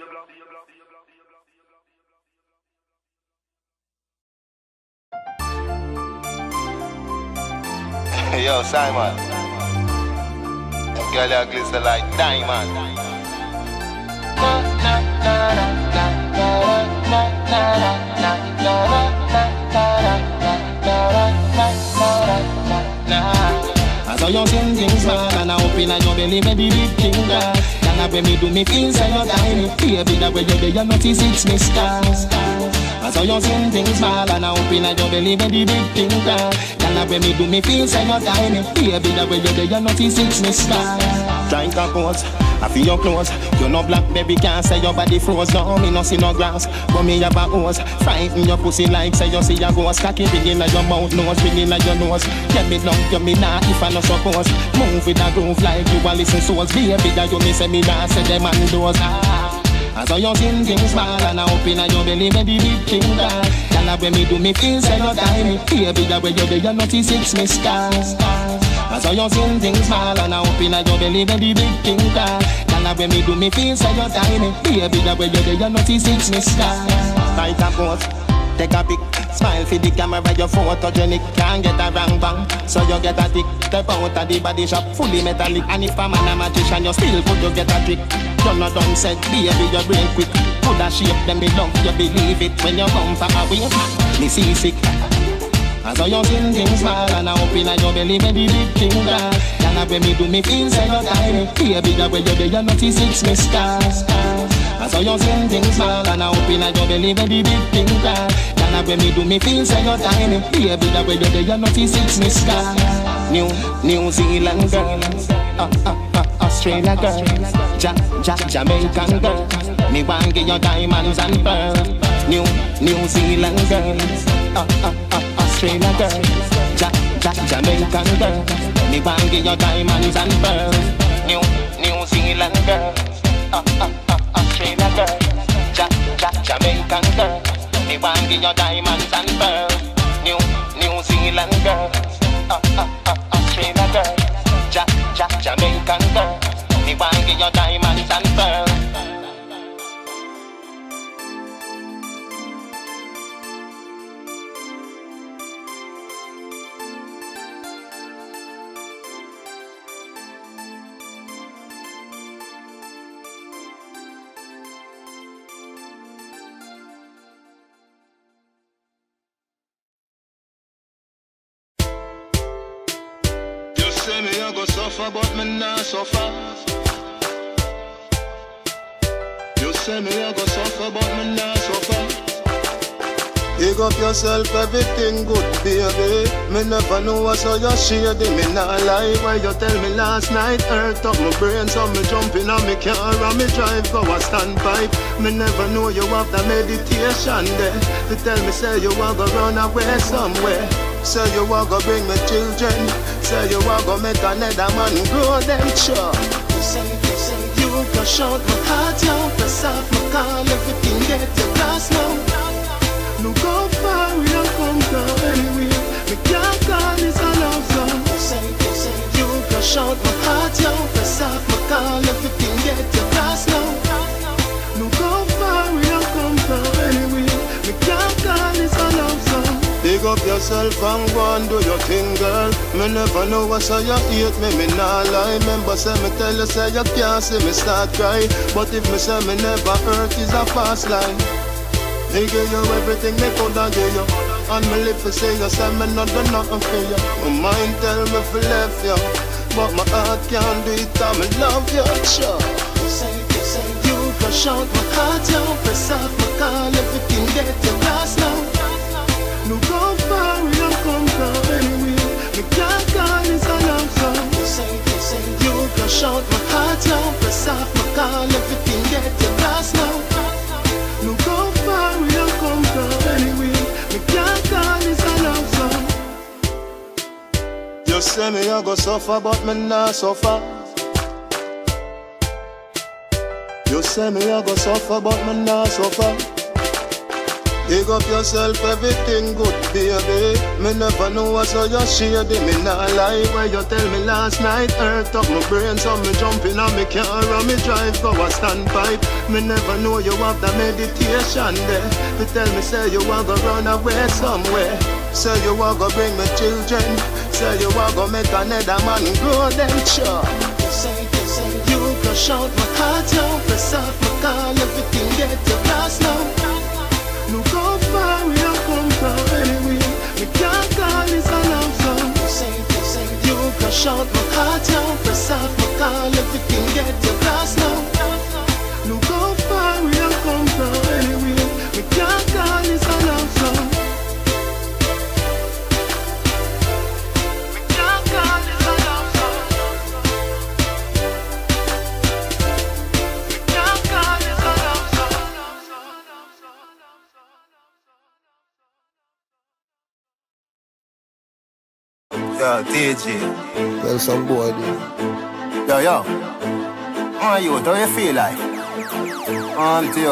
Yo, Simon. That girl you glitter like diamond. As I young things man, and I open and you belly me the big thing there. Can I when me do me feel say you're tiny? Baby, that way you you notice it's me stars. As I young things small and I open and you belly me the big thing there. Can I when me do me feel say you're tiny? Baby, that way you you notice it's me stars. Drink a pose, I feel your clothes. You no black baby can't say your body froze. No, me no see no grass, but me have a hose. Frighten your pussy like say you see a ghost. Cocky big in your mouth, nose big in your nose. Get me long, you me nah if I no suppose. Move with a groove like you a listen souls. Baby that you me say me nah say them and those. As I young things small and I open and you belly me the big thing there. Can I when me do me feel say you're tiny? Baby that way you do you notice it's me scars. As I young things small and I open and you belly me the big thing there. Can I when me do me feel say you're tiny? Baby that way you do you notice it's me scars. Like a pose, take a pic, smile for the camera, your photogenic. Can't get a wrong bang, so you get a tick. Step out of the body shop, fully metallic. And if a man a magician, you still could you get a trick. You not done said, baby, you brain quick. Put a shape, then me love you believe it. When you come for a wave, me see sick. As I young things small and I open and you belly me the big thing there. Can I when me do me feel say you're tiny? Baby, that way you do you notice it's me scars. As I young things small and I open and you belly me the big thing there. Can I when me do me feel say you're tiny? Baby, that way you do you notice it's me scars. New, New Zealand girl, uh, uh, uh, Australia girl, ja, ja, Jamaican girl. Me want give you diamonds and pearls. New, New Zealand girl, uh, uh, uh, Australia girl, ja, ja, Jamaican girl. Me want give you diamonds and pearls. New, New Zealand girl, uh, uh, uh, Australia girl, ja, ja, Jamaican girl. Me want give you diamonds and pearls. New, New Zealand girl, uh, uh, uh, Australia girl, ja, ja, Jamaican girl. Me want give you diamonds and pearls. Say me I go suffer, but me not suffer. You say me I go suffer, but me not suffer. Big up yourself, everything good, baby. Me never know what's so you shady. Me not lie why you tell me last night. Hurt up my brain, so me jumping on me car and me drive go a standpipe. Me never know you have the meditation there. You tell me say you want to run away somewhere. Say you want to bring me children. Say you want to make another man grow them sure. You say, you say you go short my heart, you press off my call. Everything get your glass now. Look how far we have come down anyway. We can't go Big up yourself and go and do your thing, girl. Me never know what say you hate me, me nah lie. Remember say me tell you say you can't see me start cry. But if me say me never hurt is a fast line. Me give you everything me coulda give you. And me live to say you say me not do nothing for you. My mind tell me to left you, but my heart can't do it and me love you, sure. You say, you say, you crush out my heart, you press off my call, everything get you lost now. Look how far we have come from anyway. Me can't call this a love song. You say, you say, you crush out my heart, you press off my call, everything get you lost now. Look how far we have come from anyway. Me can't call this a love song. You say me I go suffer, but me not suffer. You say me I go suffer, but me not suffer. Big up yourself, everything good, baby. Me never know what's so you shady. Me not lie where you tell me last night. Hurt up my brain, so me jumping on me car and me drive go a standpipe. Me never know you have the meditation there. You tell me say you want to run away somewhere. Say you want to bring me children. Say you want to make another man grow them sure. You say, you say, you crush out my heart, you press off my call, everything get you lost now. Look how far we have come from anyway. We can't call this a love song. You say, you say, you crush out my heart, you press off my call, everything get you lost now. Look how far we have come from anyway. We can't call this a love song. We can't call this a love song. We can't call this a love song. Yo, T G. Well, some boy did. Yo, yo. How are you? How you feel like? On to you.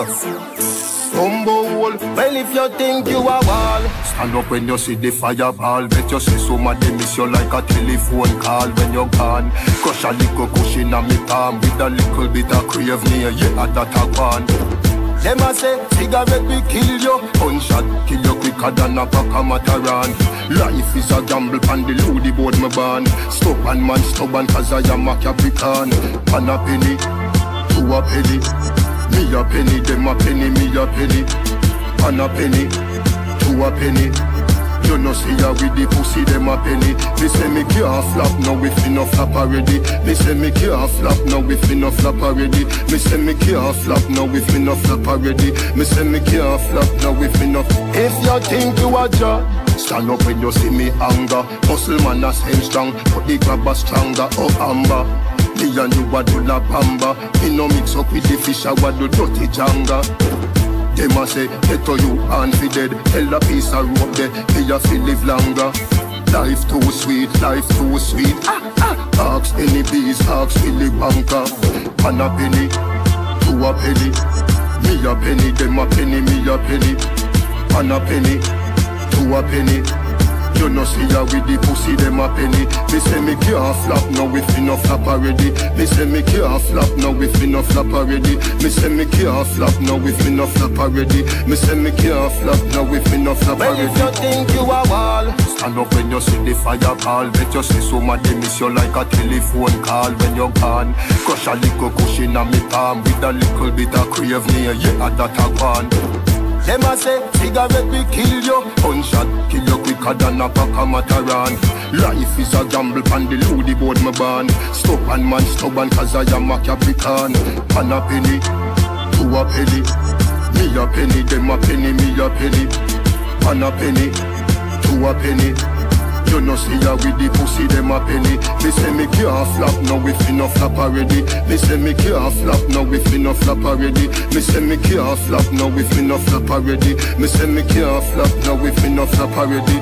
Humble. Well, if you think you are wall, stand up when you see the fireball. Bet you say somebody miss you like a telephone call when you're gone. Crush a little cushion on me palm with a little bit of crave near you at that a one. Them a say, cigarette we kill you. Gunshot kill you quicker than a pack of Mataran. Life is a gamble pan the loody board my band. Stubborn man stubborn cause I am a Capricorn. Pan a penny, two a penny. Me a penny, them a penny, me a penny. Pan a penny, two a penny. You know see ya with the pussy, them a penny. Me say me can't flop, now we finna flop already. Me say me can't flop, now we finna flop already. Me say me can't flop, now we finna flop already. Me say me can't flop, now we finna. If you think you a job, stand up when you see me anger. Muscle man a same strong, but the grabber stronger. Oh amber, me and you a do la bamba. Me no mix up with the fish, I wa do dirty janga. Them a say, get to you and be dead. Tell a piece of rope there, me a feel live longer. Life too sweet, life too sweet. Ah, ah. Ask any bees, ask Willy Wonka. Pan a penny, two a penny. Me a penny, them a penny, me a penny. Pan a penny, two a penny. You know see ya with the pussy, them a penny. Me say me can't flop, now we finna flop already. Me say me can't flop, now we finna flop already. Me say me can't flop, now we finna flop already. Me say me can't flop, now we finna flop already. Well, if you think you a wall, stand up when you see the fireball. Bet you see somebody miss you like a telephone call when you're gone. Crush a little cushion on me palm with a little bit of crave near you at that a one. Them a say, cigarette we kill you. Gunshot kill you quicker than a pack of Mataran. Life is a gamble pan the loody board my band. Stubborn man stubborn cause I am a Capricorn. Pan a penny, two a penny. Me a penny, them a penny, me a penny. Pan a penny, two a penny. You know see ya with the pussy, them a penny. Me say me can't flop, now we finna flop already. Me say me can't flop, now we finna flop already. Me say me can't flop, now we finna flop already. Me say me can't flop, now we finna flop already.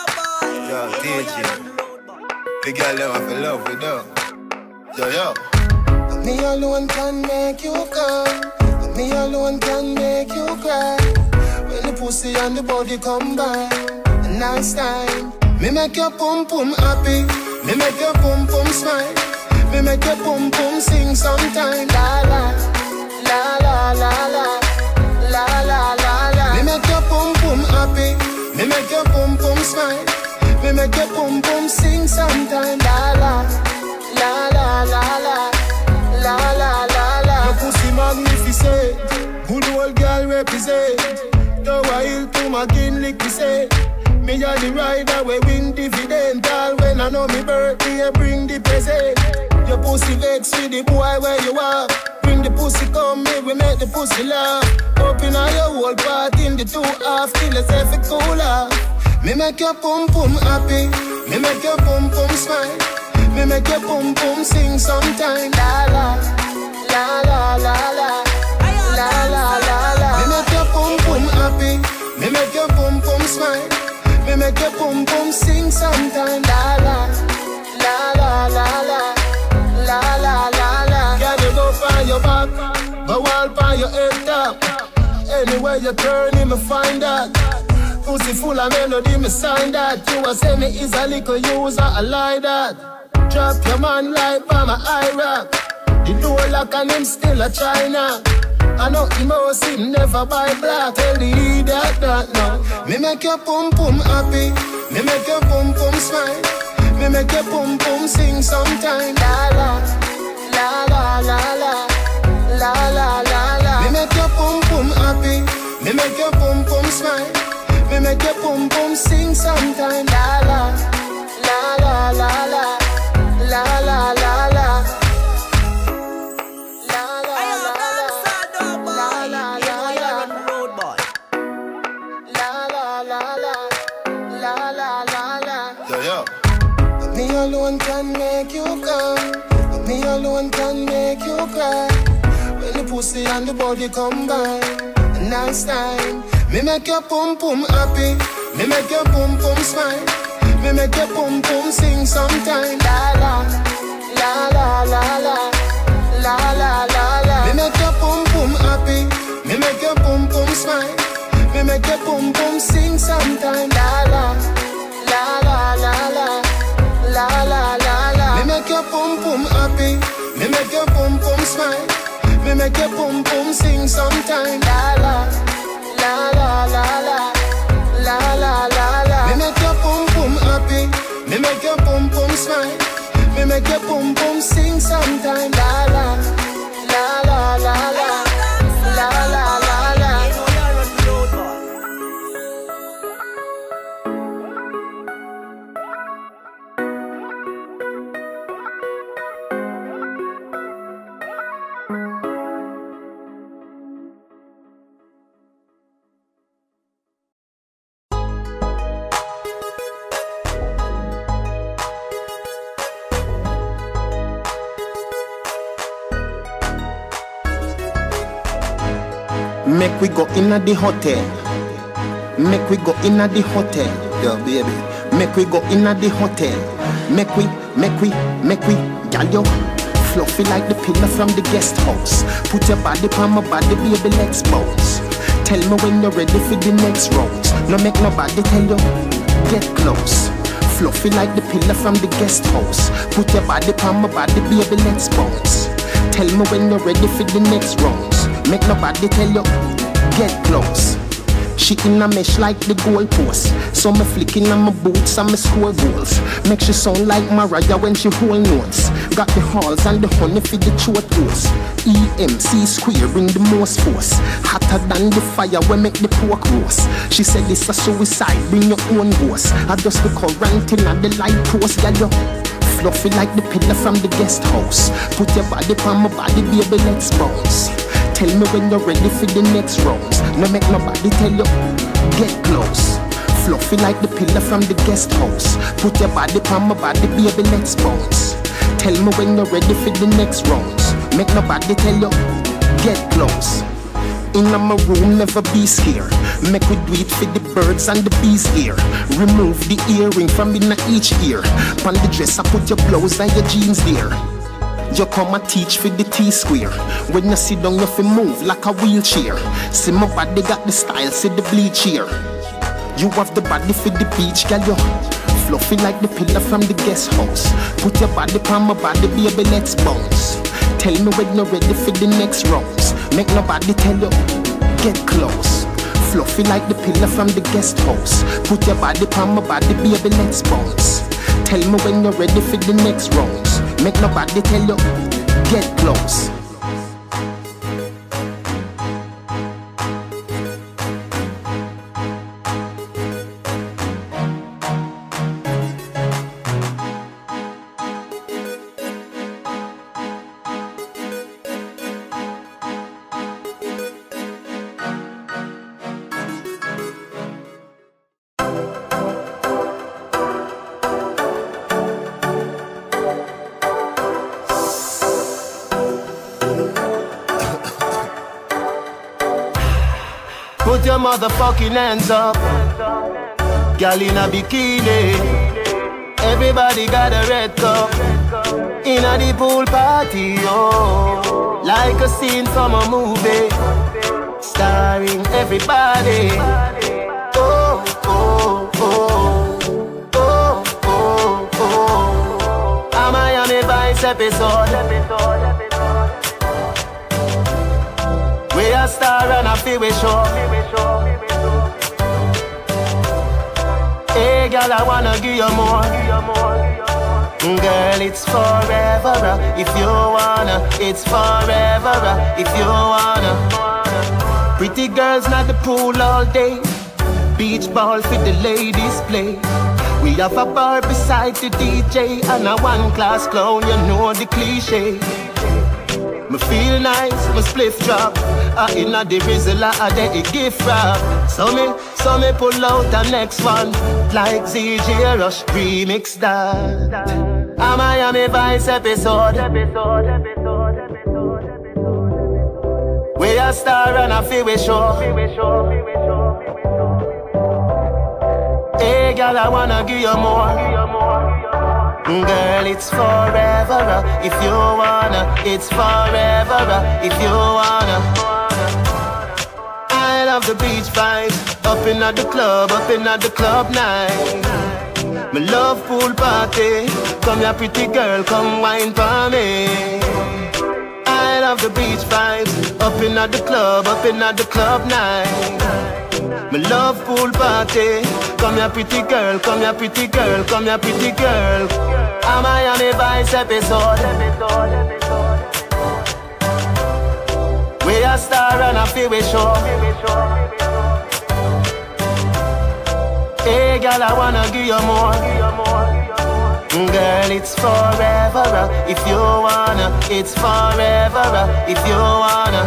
Big girl, them I feel love with them. Yo, yo. Me alone can make you come. Me alone can make you cry. When the pussy and the body combine, a nice time. Me make your pum pum happy. Me make your pum pum smile. Me make your pum pum sing sometime. La la, la la la la, la la la la. Me make your pum pum happy. Me make your pum pum smile. Me make your pum pum sing sometime. La la, la la la la, la la la la. Your pussy magnificent, good old girl represent. Tower Hill to McKinley say. Me a the rider we win dividend. All when I know me birthday, bring the present. Your pussy vex with the boy where you are. Bring the pussy come me, we make the pussy laugh. Open all your whole part in the two half till it's every cooler. Me make your pum pum happy. Me make your pum pum smile. Me make your pum pum sing sometime. La la, la la la la, la la la la. Me make your pum pum happy. Me make your pum pum smile. Me make your pum pum sing sometime. La la, la la la la, la la la la. Can you go find your back? Go all by your head top. Anywhere you turn, me find that. Pussy full of melody, me sign that. You a say me is a little user, I lie that. Drop your man like Mama Iraq. The door lock and him still a China. I know him house him never buy black. Tell the idiot that now. Me make your pum pum happy. Me make your pum pum smile. Me make your pum pum sing sometime. La la, la la la la, la la la la. Me make your pum pum happy. Me make your pum pum smile. Me make your pum pum sing sometime. La la, la la la la, la la la la. Me alone can make you come. Me alone can make you cry. When the pussy and the body combine, a nice time. Me make your pum pum happy. Me make your pum pum smile. Me make your pum pum sing sometime. La la, la la la la, la la la la. Me make your pum pum happy. Me make your pum pum smile. Me make your pum pum sing sometime. La la, la la la la, la la la la. Me make your pum pum happy. Me make your pum pum smile. Me make your pum pum sing sometime. La la, la la la la, la la la la. Me make your pum pum happy. Me make your pum pum smile. Me make your pum pum sing sometime. La la, la la la la, la la la la. Make we go in at the hotel. Make we go in at the hotel. Yo, baby. Make we go in at the hotel. Make we, make we, make we, gal yo. Fluffy like the pillar from the guest house. Put your body on my body, baby, let's bounce. Tell me when you're ready for the next round. No make nobody tell you, get close. Fluffy like the pillar from the guest house. Put your body on my body, baby, let's bounce. Tell me when you're ready for the next rounds. Make nobody tell you, get close. She in a mesh like the goalpost. So me flicking on my boots and me score goals. Make she sound like Mariah when she hold notes. Got the halls and the honey for the throat hose. E M C square bring the most force. Hotter than the fire when make the pork roast. She said this a suicide, bring your own ghost. I just the current in and the light post, girl you fluffy like the pillar from the guest house. Put your body on my body, baby, let's bounce. Tell me when you're ready for the next rounds. No make nobody tell you, get close. Fluffy like the pillar from the guest house. Put your body on my body, baby, let's bounce. Tell me when you're ready for the next rounds. Make nobody tell you, get close. In my room, never be scared. Make we do it for the birds and the bees ear. Remove the earring from in each ear. On the dress, I put your blouse and your jeans there. You come and teach for the T-square. When you sit down, you fi move like a wheelchair. See my body got the style, see the bleach here. You have the body for the beach, girl, you fluffy like the pillar from the guest house. Put your body on my body, baby, let's bounce. Tell me when you're ready for the next rounds. Make nobody tell you, get close. Fluffy like the pillar from the guest house. Put your body on my body, baby, let's bounce. Tell me when you're ready for the next rounds. Make nobody tell you, get close. Put your motherfucking hands up. Girl in a bikini. Everybody got a red cup. In a the pool party, oh. Like a scene from a movie. Starring everybody. Oh, oh, oh. Oh, oh, oh. A Miami Vice episode. We a star and a feel we show. Hey girl, I wanna give you more. Girl, it's forever uh, if you wanna. It's forever uh, if you wanna. Pretty girls not the pool all day. Beach ball for the ladies play. We have a bar beside the D J and a one class clown, you know the cliche. Me feel nice, my spliff drop. I inna the Rizla, I de a gift wrap. So me, so me pull out the next one, like Z J Rush remix that. A Miami Vice episode. We a star and a feel we show. Hey girl, I wanna give you more. Girl, it's forever uh, if you wanna. It's forever uh, if you wanna. I love the beach vibes. Up in at the club, up in at the club night. Me love pool party. Come here pretty girl, come wine for me. I love the beach vibes. Up in at the club, up in at the club night. Me love pool party. Come here pretty girl, come here pretty girl, come here pretty girl. A Miami Vice episode. We a star and a feel we show. Hey girl, I wanna give you more. Girl, it's forever uh, if you wanna. It's forever uh, if you wanna.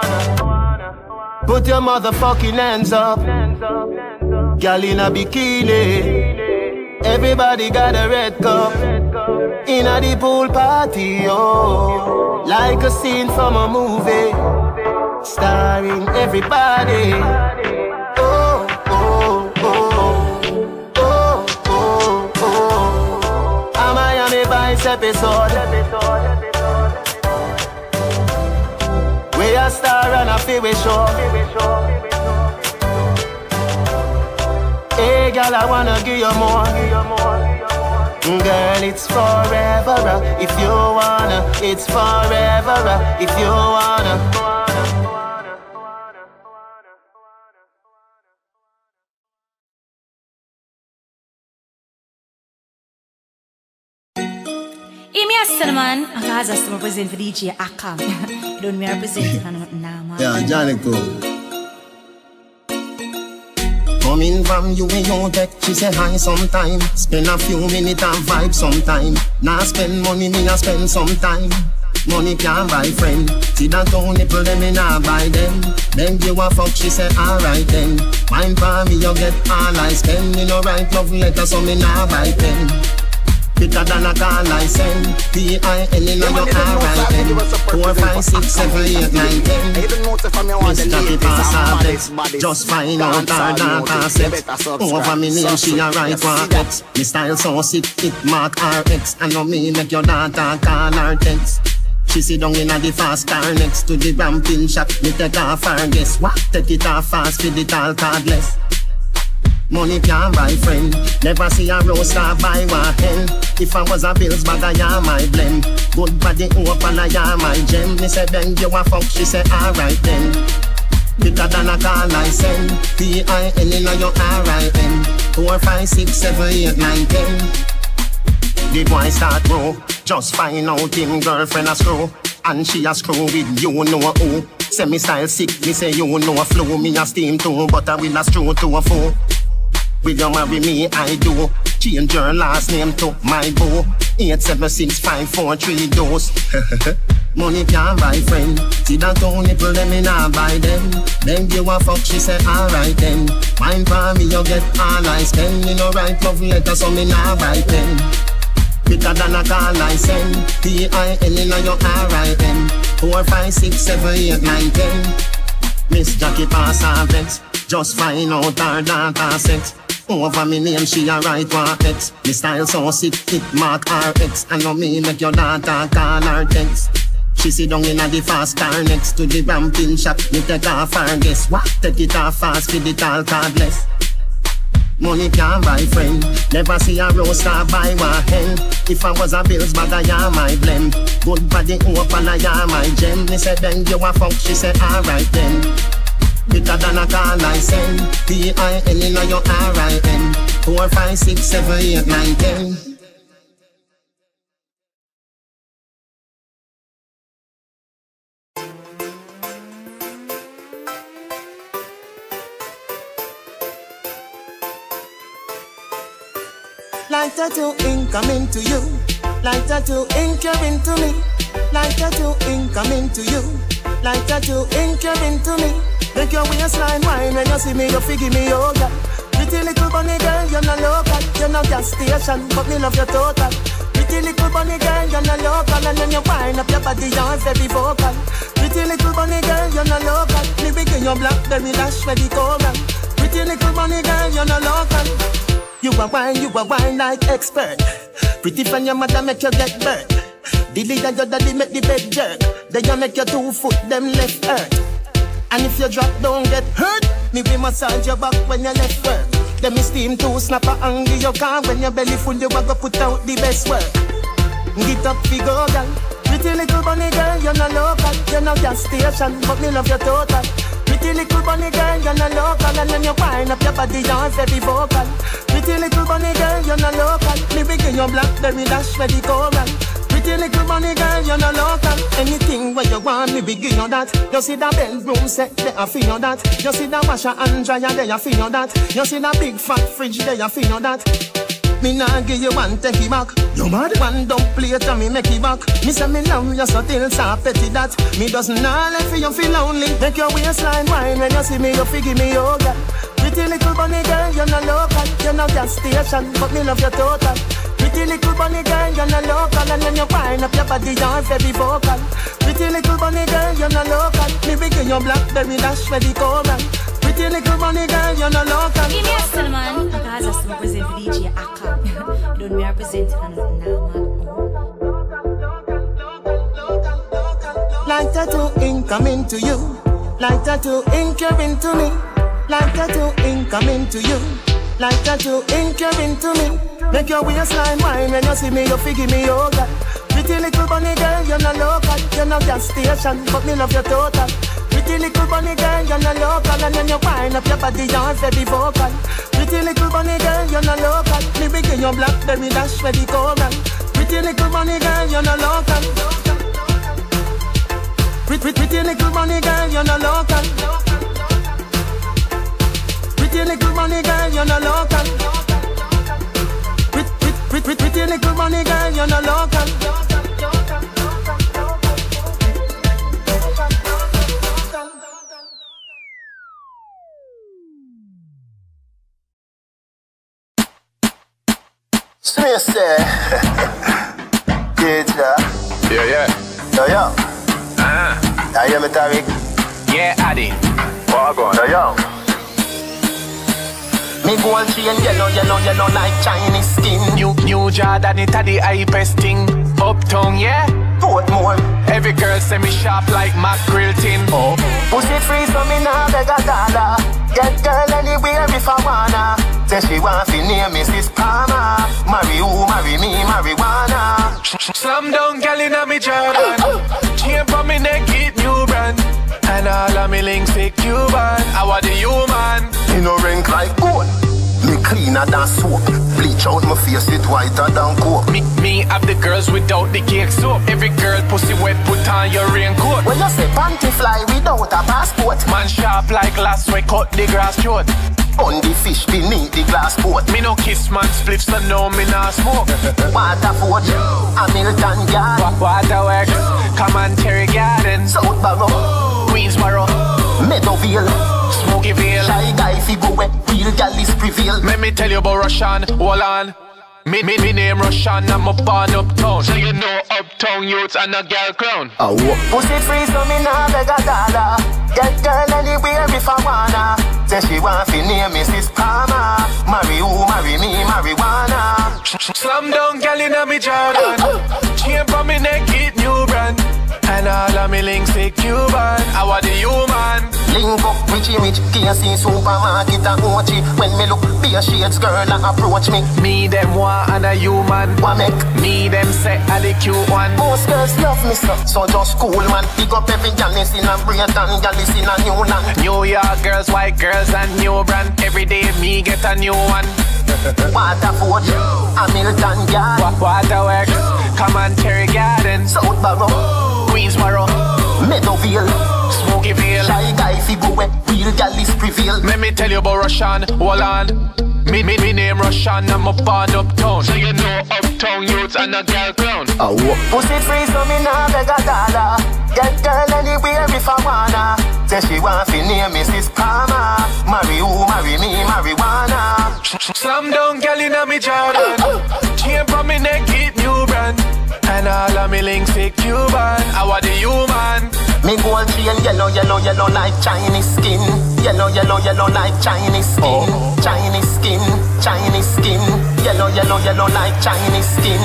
Put your motherfucking hands up. Girl in a bikini. Everybody got a red cup. In a the pool party, oh. Like a scene from a movie. Starring everybody. Oh, oh, oh. Oh, oh, oh. A Miami Vice episode. We a star and a feel we show. Hey girl, I wanna give you more. Girl, it's forever uh, if you wanna. It's forever uh, if you wanna. Imi Asselman, ang kahasas to represent for D J Akam. You don't me represent na man. Yeah, Johnny Cole. Coming from you in your deck, she say hi sometime. Spend a few minutes and vibe sometime. Now spend money, me a spend sometime. Money can't buy friend. See that two nipple, them me nah buy them. Then you a fuck, she say alright then. Wine for me, you get all I spend. You know write love letter, so me nah buy pen. Better than a call I send. P I N in your R I N. Four, five, six, seven, eight, nine, ten. Mister P pass her text. Just find out her data set. Over me name she a write one X. Me style so sick, it mark R X. I know me make your data call her text. She sit down in a the fast car next to the ramping shop. Me take off her guess what? Take it off fast, feed it all cardless. Money can't buy friend. Never see a roaster buy one hen. If I was a bills bag, I am my blend. Good body open, I am my gem. Me say then you a fuck, she say alright then. Bigger than a call I send. P I N in your R I N. Four, five, six, seven, eight, nine, ten. The boy start grow. Just find out him girlfriend a screw. And she a screw with you know who. Say me style sick, me say you know a flow. Me a steam too, but I will a screw to a foe. Will you marry me? I do. Change your last name to my boo. Eight seven six five four three dose. Money can't buy friend. See that two nipple them me nah buy them. Then you a fuck, she say alright then. Wine for me you get all I spend. Me no write love letter so me nah buy pen. Bigger than a call I send. P I N in your R I N. Four five six seven eight nine ten. Miss Jackie pass her vex. Just find out her data sex. Over me name, she a write one X. Me style so sick, it mark R X. I know me make your daughter call her text. She sit down in a the fast car next to the ramping shop. Me take off her guess what? Take it off fast, feed it all cardless. Money can't buy friend. Never see a roaster buy one hen. If I was a bills bag, I am my blend. Good body open, I am my gem. Me say then you a fuck, she say alright then. Bigger than a call I send. P I N in your R I N. Four, five, six, seven, eight, nine, ten. Like tattoo ink coming to you. Like tattoo ink you're into me. Like tattoo ink coming to you. Like tattoo ink you're into me. Make your waistline wine when you see me, you figure me yoga. Pretty little bunny girl, you're not local. You're not gas station, but me love your total. Pretty little bunny girl, you're not local. And when you wind up your body, you're very vocal. Pretty little bunny girl, you're not local. Me begin your blackberry dash for the coral. Pretty little bunny girl, you're not local. You a wine, you a wine like expert. Pretty from your mother make you get burnt. The leader your daddy make the bed jerk. Then you make your two foot them left hurt. And if you drop down get hurt, me we massage your back when you left work. Then me steam to snap a angle your car. When your belly full you a go put out the best work. Get up figure girl. Pretty little bunny girl, you're not local. You're not gas station, but me love your total. Pretty little bunny girl, you're not local. And when you wind up your body, you're very vocal. Pretty little bunny girl, you're not local. Me begin your blackberry dash for the coral. Pretty little bunny girl, you're not local. Anything where you want, me begin on that. You see that bedroom set, there I feel that. You see that washer and dryer, there I feel that. You see that big fat fridge, there I feel that. Me nah give you one take it back. You mad? One dump plate and me make it back. Me say me love you so till so petty that. Me doesn't know let you feel lonely. Make your waistline wine when you see me, you figure me yoga. Pretty little bunny girl, you're not local. You're not gas station, but me love your total. Pretty little bunny girl, you're not local. And when you wind up your body, you're very vocal. Pretty little bunny girl, you're not local. Me begin your blackberry dash for the coral. Pretty little bunny girl, you're not local. Give me a still man, because I still present for D J Akka. You don't me represent and nothing now, man. Like tattoo ink coming to you. Like tattoo ink you're into me. Like tattoo ink coming to you. Like tattoo ink you're into me. Make your waistline wine when you see me, you figure me yoga. Pretty little bunny girl, you're not local. You're not gas station, but me love your total. Pretty little bunny girl, you're not local. And when you wind up your body, you're very vocal. Pretty little bunny girl, you're not local. Me begin your blackberry dash for the coral. Pretty little bunny girl, you're not local. Pretty, pretty little bunny girl, you're not local. Pretty little bunny girl, you're not local. Pretty, pretty, pretty little bunny girl, you're not local. Smith there. Yeah, yeah. Yo, yo. Uh-huh. I hear me, Tariq. Yeah, Addy. What go on? Yo, yo. Me gold chain yellow, yellow, yellow like Chinese skin. New, new Jordan, it a the hypest thing. Uptown, yeah. Portmore. Every girl say me sharp like mackerel tin. Oh. Pussy free so me nah beg a dollar. Get girl anywhere if I wanna. Say she want fi name Missus Palmer. Marry who, marry me, marijuana. Slam down gal inna me Jordan. Chain for me neck it new brand. And all of me links fake Cuban. I want the human. Me no rank like gold. Me cleaner than soap. Bleach out my face, it whiter than coke. Me, me have the girls without the cake soap. Every girl pussy wet, put on your raincoat. When you say panty fly without a passport. Man sharp like glass, we cut the grass short. On the fish beneath the glass boat. Me no kiss man spliff, so no me nah smoke. Waterford, Hamilton Garden, Waterworks, Commentary Garden, South Barrow, Queensborough, Meadowvale, Smokyville. Shy guy fi go where real gal is prevail. Let me tell you about Russian, hold on. Me, me, me name Russian, I'm up on uptown. So you know uptown youths and a girl crown. Oh, pussy free so me nah beg a dollar. Get girl anywhere if I wanna. Say she want fi name Missus Palmer. Marry who, marry me, marijuana. Slam down gal inna me Jordan. Chain for me neck it new brand. And all of me links fake Cuban. I want the human. Link up Richie Rich, K C supermarket and O G. When me look be a shades girl and approach me. Me them want and a human. What make? Me them say a the cute one. Most girls love me so, so just cool man. Pick up every gal is in a Brayton, gal is in a new land. New York girls, white girls and new brand. Every day me get a new one. Waterford, Hamilton Garden, Waterworks, Commentary Garden, South Barrow, Queensborough, Meadowvale, Smokyville. Shy guy fi go where real gal is prevail. Let me tell you about Russian, hold on. Me, me, me name Russian, I'm up on uptown. So you know uptown youths and a girl crown. Oh, pussy free so me nah beg a dollar. Get girl anywhere if I wanna. Say she want fi name Missus Palmer. Marry who, marry me, marijuana. Slam down gal inna me Jordan. Chain for me neck it new brand. And all of me links fake Cuban. I want the human. Me gold chain yellow, yellow, yellow like Chinese skin. Yellow, yellow, yellow like Chinese skin. Oh. Chinese skin, Chinese skin. Yellow, yellow, yellow like Chinese skin.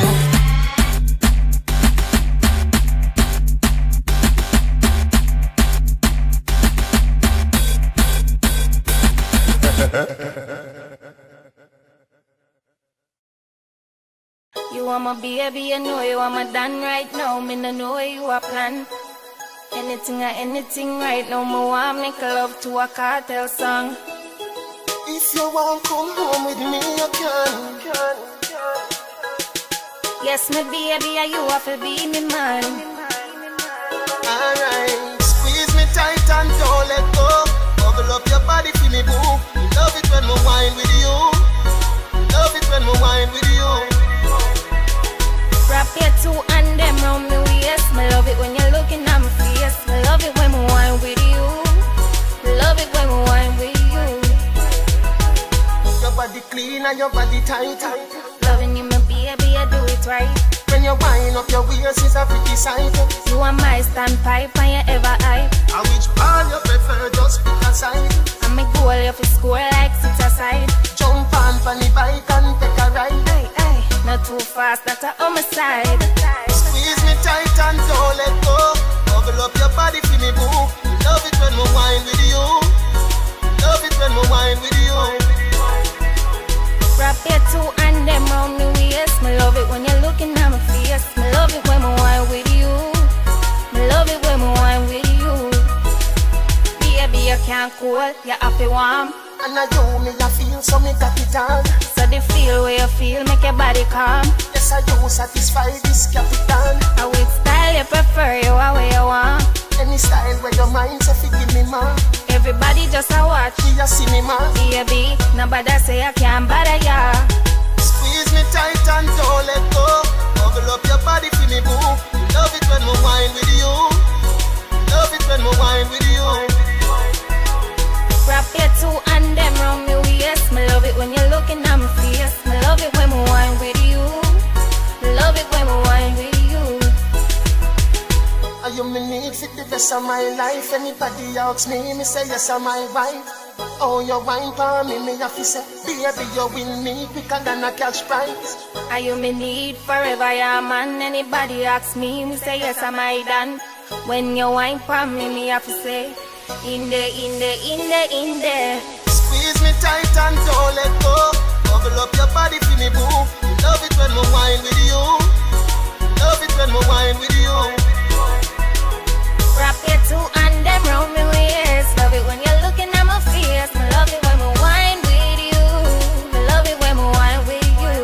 You are my baby, I know you are my done right now. Me no know where you are plan. Anything or anything right now, me want make love to a cartel song. If you want come home with me, you can, can, can. Yes, me baby, and you have to be me man. Alright, squeeze me tight and don't let go. Bubble up your body for me, boo. Love it when me wine with you. Love it when me wine with you. Wrap your two and them round me waist. Me love it when you're looking at my face. Me love it when me wine with you. Love it when me wine with you. Your body clean and your body tight. Loving you, my baby, I do it right. When you wind up your waist is a pretty sight. You are my standpipe and you ever hype. And which ball you prefer, just pick a side. And me goal you fi score like sit aside. Jump on for the bike and take a ride. Aye, aye. Not too fast, that's a homicide. Squeeze me tight and don't let go. Bubble up your body for me, boo. Love it when me wine with you. Love it when me wine with you. Wrap your two and them round me waist. Me love it when you're looking at my face. Me love it when me wine with you. Me love it when me wine with you. Baby, you can't cool, you happy warm. And I do me a feel, so me got it on. So the feel where you feel, make your body calm. Yes, I do satisfy this capital. And which style you prefer, you are where you want. Any style where your mind say fi give me more. Everybody just a watch. We a cinema. Baby, nobody say I can't bother ya. Squeeze me tight and don't let go. Bubble up your body for me, boo. Love it when me wine with you. Love it when me wine with you. Wrap your two and them round me waist. Me love it when you're looking at my face. Me love it when me wine with you. Love it when me wine with you. Are you me need fit the best of my life? Anybody asks me, me say yes, I'm my wife. Oh, you wine for me, me have to say, baby, you win me quicker than a cash prize. Are you me need forever, yeah, man? Anybody ask me, me say yes, am I done? When you wine for me, me have to say, in there, in there, in there, in there. Squeeze me tight and don't let go. Bubble up your body for me, boo. Love it when me wine with you. Love it when me wine with you. Wrap your two and them round me waist. Love it when you're looking at my face. Me love it when me wine with you. Me love it when me wine with you.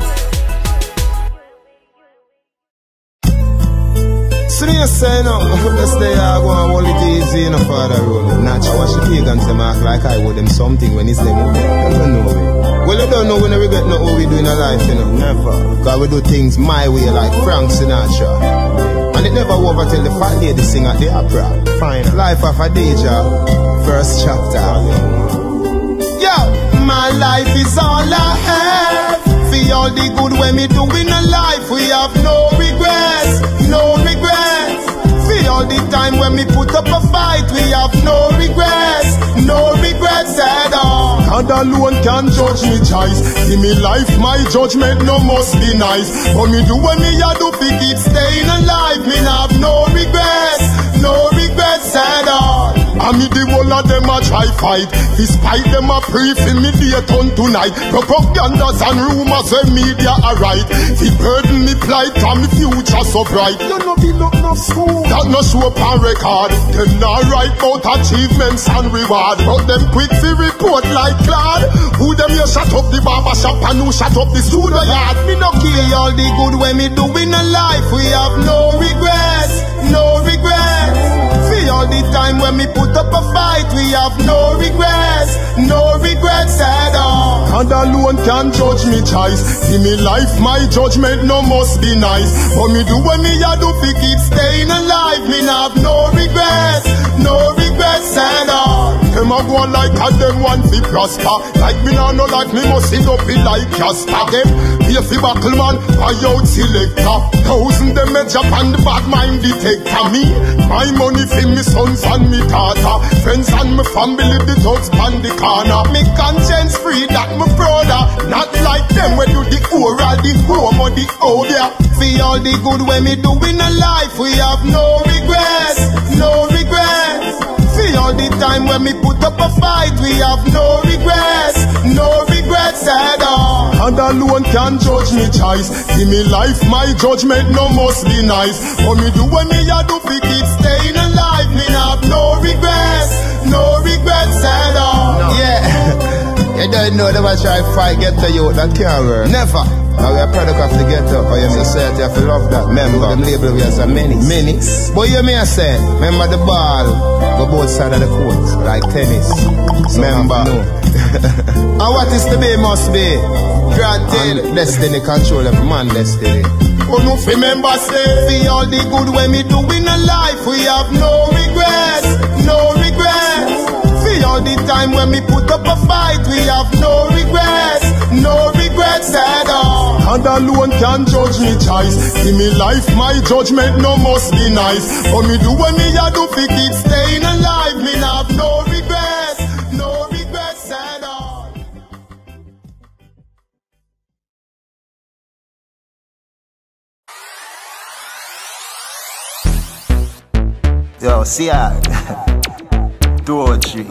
So you say no, just stay I go and hold it easy in a father roll. Natural wash the pagans them act like I owe them something when it's them up. I don't know it. Well, I don't know when I regret not what we do in our life, you know. Never. Because we do things my way like Frank Sinatra. And it never over till the fat lady sing at the opera. Fine. Life of a Deja, first chapter. Yo, my life is all I have. For all the good when me do in a life, we have no regrets, no regrets. For all the time when me put up a fight, we have no regrets, no regrets at all. God alone can judge me choice. Give me life, my judgment no must be nice. But me do when me a do fi keep staying alive. Me have no regrets, no regrets at all. And me the whole of them a try fight. Despite them a pray for me day turn tonight. Propagandas and rumors when media are right. The burden me plight and me future so bright. You know be look no school that no show up on record. Them not write about achievements and reward. But them quick to report like Claude. Who them you shut up the barber shop and who shut up the studio yard. Me no care all the good when me do in a life. We have no regrets, no regrets. All the time when me put up a fight, we have no regrets, no regrets at all. God alone can judge me choice. Give me life, my judgment no must be nice. But me do when me a do fi keep staying alive. Me have no regrets, no regrets at all. Them a go like a them want fi prosper. Like me now no like me must sit up in like Casper. Them pay fi buckle man, buy out selector. Thousand them a jump and the bad mind detector. Me, my money fi me sons and me daughter. Friends and me family, the thugs pan the corner. Me conscience free, that me brother. Not like them when do the oral, the home or the obia. For all the good when me do in a life, we have no regrets, no regrets. For all the time when me put up a fight, we have no regrets, no regrets at all. God alone can judge me choice. Give me life, my judgment no must be nice. But me do when me a do fi keep staying alive. Me have no regrets, no regrets at all. No. Yeah, you don't know them a try fight get to you, that can't work. Never. Now we are product of the ghetto, for your society have to love that. Remember, them label we as a menace. Menace. But you may say, remember the ball, go both sides of the court, like tennis. So remember. No. And what is to be must be. Granted, destiny control every man destiny. Oh no, remember say, for all the good when me do in a life, we have no regrets, no regrets. For all the time when me put up a fight, we have no regrets, no regrets at all. God alone can judge me choice. Give me life, my judgment no must be nice. But me do when me a do fi keep staying alive. Me have no regrets, no regrets at all. Yo, see ya. Two or three.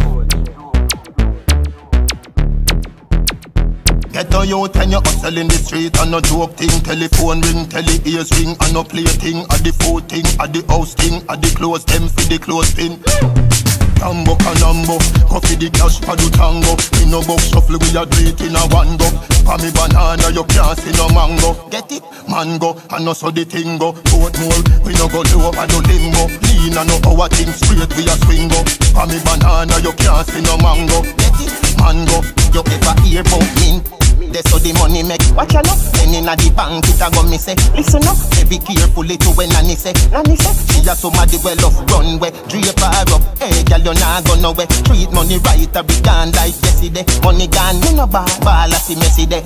Get on you and you hustle in the street and no joke thing. Telephone ring, tele ears ring and no play thing. At the food thing, at the house thing, at the clothes them for the clothes thing. Tambo canambo, coffee the cash for the tango. Me no box shuffle, we a do it in a one go. For me banana, you can't see no mango. Get it? Mango, and no so the thing go. Boat mole, we no go low over the limbo. Lean and no our thing straight, we a swing go. For me banana, you can't see no mango. Get it? Mango, you ever hear about mint? That's how the money make. Watch out, then inna the bank it a go me say. Listen up, be carefully to when Nanny say. Nanny say, she a somebody well off runway. Drape her up, hey girl you nah go nowhere. Treat money right, a be gone like yesterday. Money gone, me no ball, ball a see messy day.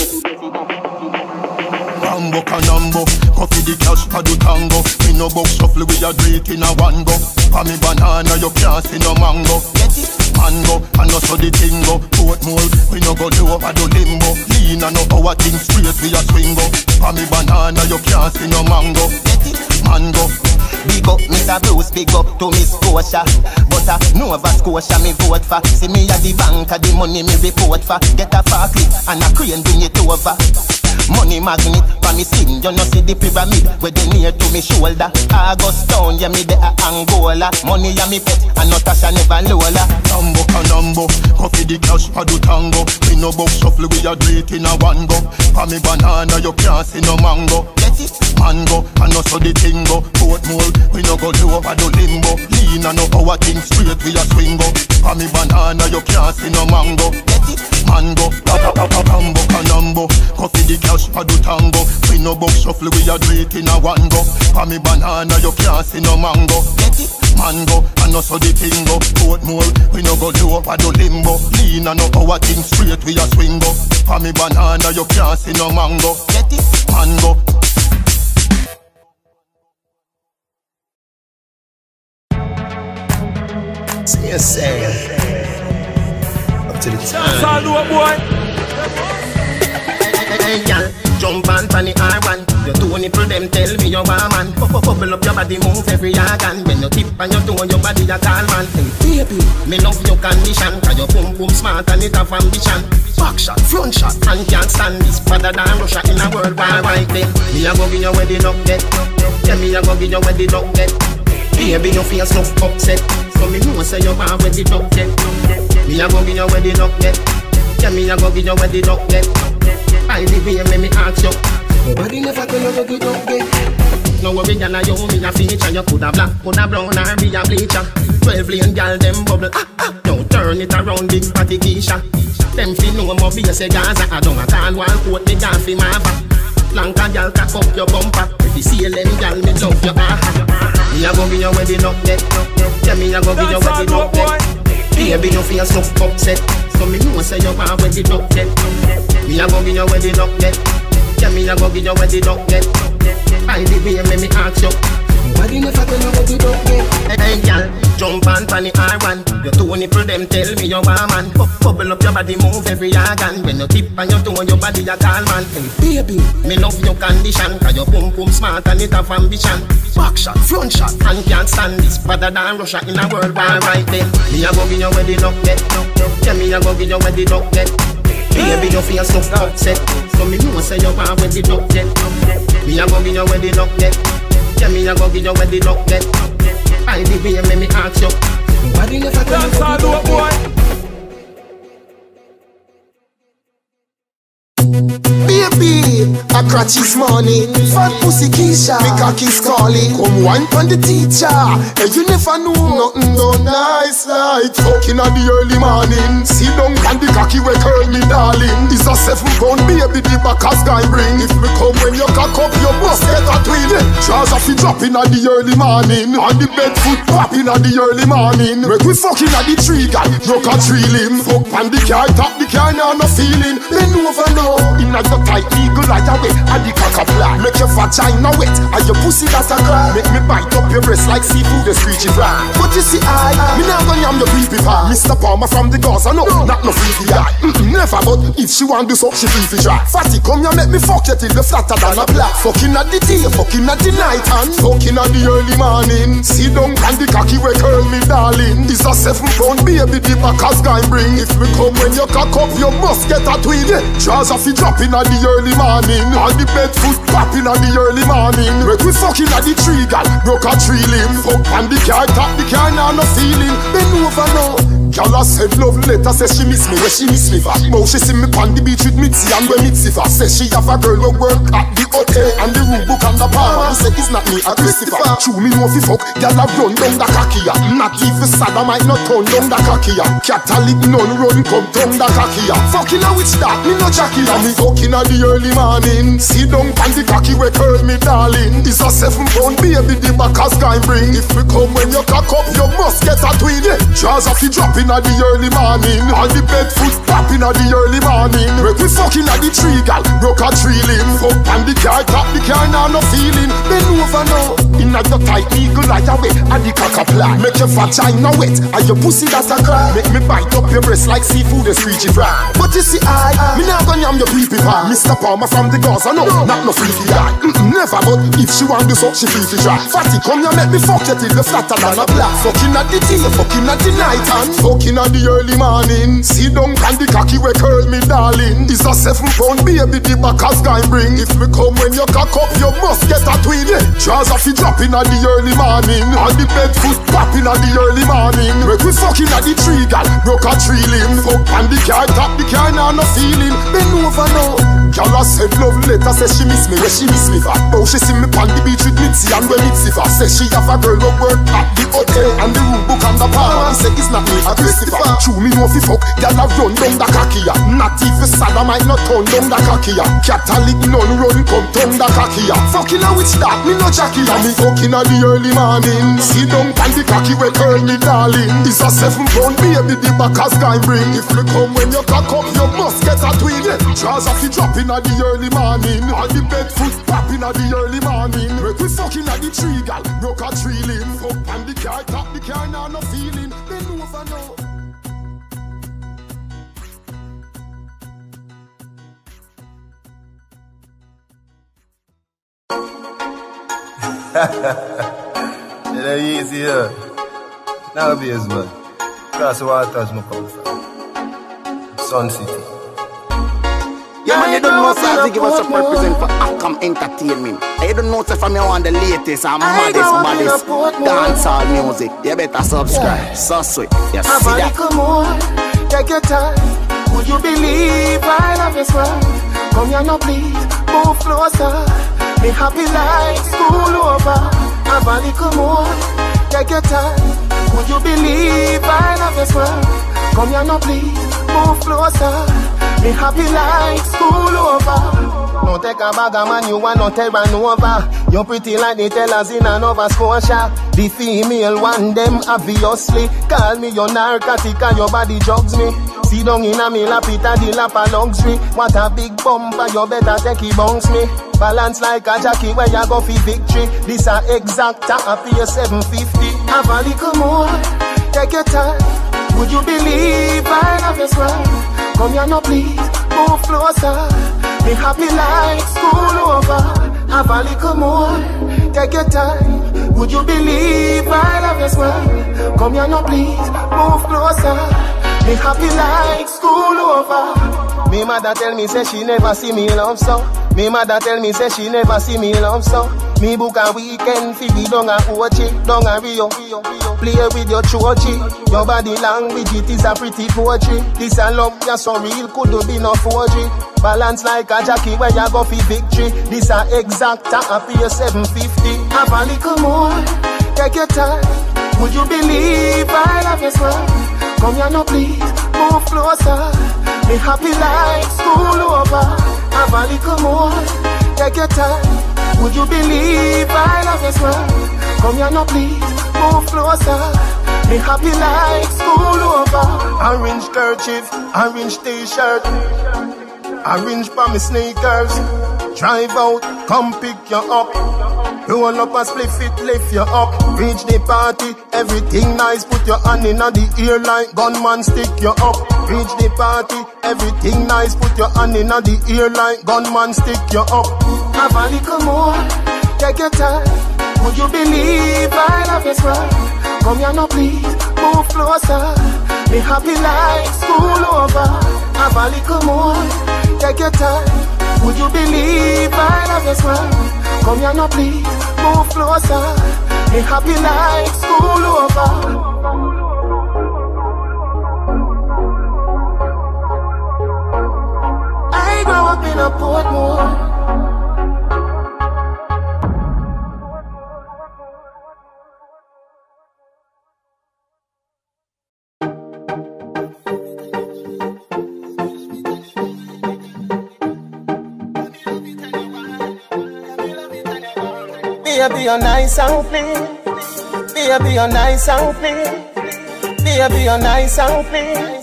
Rambo canambo, coffee the cash for the tango. Me no box shuffle, we a do it in a one go. For me banana, you can't see no mango. Get it? mango, and no so the thing go. Portmore, we no go do over the limbo. Lean and no our thing straight we a swing go. For me banana, you can't see no mango. Mango. Big up Mister Bruce, big up to Miss Scotia. But a Nova Scotia me vote for. See me at the bank, the money me report for. Get a forklift and a crane bring it over. Money magnet for me skin, you know see the pyramid where they near to me shoulder. August town, yeah me de a Angola. Money ya me pet, and not Tasha never Lola. Numbo canambo, coffee the cash for the tango. We no box shuffle, we a do it in a one go. For me banana, you can't see no mango. Get it? Mango, and not so the thing go. Portmore, we no go do over the limbo. Lean and no our thing straight, we a swing go. For me banana, you can't see no mango. Get it? Mango, Nambo canambo, coffee the cash for the tango. We no box shuffle, we a do it in a one go. For me banana, you can't see no mango. Get it? Mango, and no so the thing go. Portmore, we no go do over the limbo. Lean and no our thing straight, we a swing go. For me banana, you can't see no mango. Get it? Mango. Yes, sir. Up to the time. That's all, boy. Hey, girl, jump on funny R one. Your two nipple them tell me you're a man. Bubble up your body, move every organ. When you tip and you toe your body, you call man. Hey, baby, me love your condition. Cause your boom boom smart and it have ambition. Back shot, front shot, and can't stand this. Father than Russia in a world war right then. Me a go give you where the dog get. Yeah, me a go give you where the dog get. Baby, you feel so upset. So me know say you want where the dog get. Me a go give you where the dog get. Yeah, me a go give you where the dog get. I the way me me ask you. Nobody never tell you where the dog get. No worry, gyal, you me a feature. You coulda black, coulda brown, or be a bleacher. Twelve lane gyal them bubble. Ah ah. Now turn it around, big fatty Keisha. Them fi know more be a say Gaza. I don't a tall wall coat me gyal fi mava. Flank a gyal cock up your bumper. If you see them gyal, me love you ah ah. Me a go give you where the dog get. Yeah, me a go give you where the dog get. Baby, you feel so upset. So me know say you want where the dog get. Me a go give you where the dog get. Yeah, me a go give you where the dog get. I the way me me ask you. Nobody never tell you where the dog get. Hey, girl, jump on funny R one. Your two nipple them tell me you're a man. Bubble up your body, move every organ. When you tip and you toe your body, you call man. Hey, baby, me love your condition. Cause your boom boom smart and it have ambition. Back shot, front shot, and can't stand this. Father than Russia in a world war right then. Me a go give you where the dog get. Yeah, me a go give you where the dog get. Baby, you feel so upset. So me know say you want where the dog get. Me a go give you where the dog get. Yeah, me a go give you where the dog get. I the way me me ask you. Nobody never tell you where the dog get. Baby, a crutches morning. Fat pussy Keisha, me cocky's calling. Come wine pon the teacher. Hey, you never know nothing done nice like fucking at the early morning. Sit down and the cocky we curl me darling. It's a seven pound baby the backers guy bring. If me come when you cock up your bust get a twin. Trousers fi dropping at the early morning. On the bed foot popping at the early morning. Make we fucking at the tree guy, broke a tree limb. Fuck pan the car, top the car now no feeling. Bend over now. In a your tight eagle like a wet, and the cock a fly. Make your vagina wet, and your pussy that's a cry. Make me bite up your breast like seafood, the screechy fly. But you see I, me now gonna yam your creepy pie. Mister Palmer from the Gaza, no, not no freaky guy. Mm-mm, never, but if she want do so, she free fi try. Fatty, come here, make me fuck you till the flatter than a black. Fucking at the day, fucking at the night, and fucking at the early morning. Sit down and the cocky we curl me darling. It's a seven pound baby, the backers guy bring. If we come when you cock up, you must get a twin. Trousers fi dropping at the early morning. On the bed foot popping at the early morning. Make we fucking at the tree, gal, broke a tree limb. Fuck on the car, top the car, now no feeling. Bend over now. Gal a said love letter, says she miss me, where she miss me for. Now she see me on the beach with Mitzi and where Mitzi for. Says she have a girl who work at the hotel and the room book and the palm. He said it's not me, a Christopher. True me know fi fuck, gal a run down the kakia. Not even sad, I might not turn down the kakia. Catholic none run come down the kakia. Fucking a witch that, me no Jackie. And me fucking at the early morning. Sit down and the cocky we curl me darling. It's a seven pound baby the backers guy bring. If we come when you cock up, you must get a twin. Trousers fi dropping inna the early morning. All the bed foot pop inna the early morning. Make we fuck inna the tree, gal, broke a tree limb. Fuck on the car, top the car, now no feeling. Bend over now, inna your tight eagle right away. And the cock apply, make your vagina wet, and your pussy that's a cry. Make me bite up your breast like seafood and screechy fry. But you see I, me now gonna yam your pee-pee pie. Mister Palmer from the Gaza, no, not no freaky guy. Mm-mm, never, but if she want do so, she feel to try. Fatty, come here, make me fuck you till the flatter than a black. Fucking at the day, fucking at the night, and fucking at the early morning. See down can the cocky we curl me, darling. It's a seven pound baby, the back as guy bring. If we come when you cock up, you must get a twin. Yeah, jaws off you dropping at the early morning. On the bed foot popping at the early morning. Make we fucking at the tree, gal, broke a tree limb. Fuck on the car, top the car, now no feeling. Bend over now. Gal a said love letter, says she miss me, where she miss me for. Oh, she see me on the beach with Mitzi and when Mitzi for. Says she have a girl who work at the hotel and the room book and the bar. He say it's not me, a Christopher. True me know fi fuck, gal a run down the kakia. Not even Sada might not turn down the kakia. Catholic none run come down the kakia. Fucking a witch that, me no Jackie. And me fucking at the early morning. See down on the cocky we curl me darling. It's a seven pound baby, the back as guy bring. If we come when you cock up, you must get a twin. Jaws off you dropping at the early morning. All the bed foot popping at the early morning. Make we fucking at the tree, gal, broke a tree limb. Fuck on the car, top the car, now no feeling. Bend over now. It ain't easy here. Now be as well. Cross the waters, my come from Sun City. Yeah, man, you don't know, sir, I give us a represent for Akam Entertainment. And you don't know, sir, from you on the latest and maddest, maddest dancehall music. You better subscribe. So sweet. You see that? Come on, take your time. Would you believe I love this world? Come here now, please, move closer. Me happy like school over. Avali, come on, take your time. Would you believe I love this world? Come here now, please, move closer. Me happy like school over. No take a bag of man, you want no terror over. You're pretty like the tellers in a Nova Scotia. The female one, them obviously. Call me your narcotic and your body drugs me. See down in a me lap, it a the lap of luxury. What a big bumper, you better take it bounce me. Balance like a jockey where you go for victory. This a exacta, a P S seven fifty. Have a little more, take your time. Would you believe I love this world? Come here now please, move closer. Me happy like school over. Have a little more, take your time. Would you believe I love this world? Come here now please, move closer. Me happy like school over. Me mother tell me say she never see me love so. Me mother tell me say she never see me love so. Me book a weekend fi be down a Ochi, down a Rio. Play with your chochi. Your body language it is a pretty poetry. This a love ya so real could be no forgery. Balance like a jockey where you go fi victory. This a exacta a P S seven fifty. Have a little more, take your time. Would you believe I love this world? Come here now please, move closer. Me happy like school over. Have a little more, take your time. Would you believe I love this world? Come here now please, move closer. Me happy like school over. Orange kerchief, orange t-shirt, orange for me sneakers. Drive out, come pick you up. Roll up a split fit, lift you up. Reach the party, everything nice. Put your hand in the ear like gunman stick you up. Reach the party, everything nice. Put your hand in the ear like gunman stick you up. Have a little more, take your time. Would you believe I love this world? Come here now please, move closer. Me happy like school over. Have a little more, take your time. Would you believe I love this world? Come here now please, move closer. Me happy like school over. I grew up in a Portmore. Baby, you're nice and clean. Baby, you're nice and clean. Baby, you're nice and clean.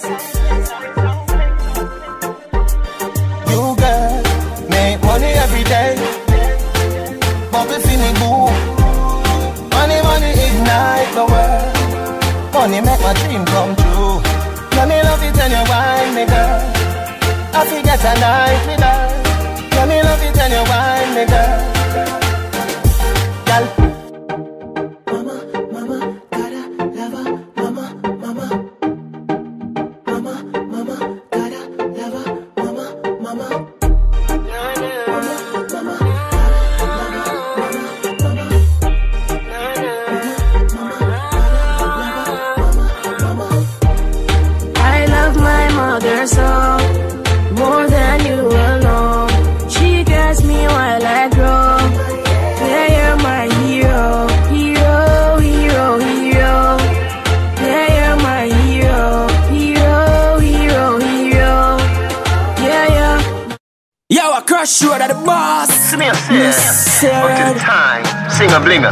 You girl make money every day. Bobby Finny boo. Money, money ignite the world. Money make my dream come true. Let me love it and you wine me girl. I forget a night with her. Let me love it and you wine me girl. Girl. Sure that the boss. See me, I say, until time, sing a blinger.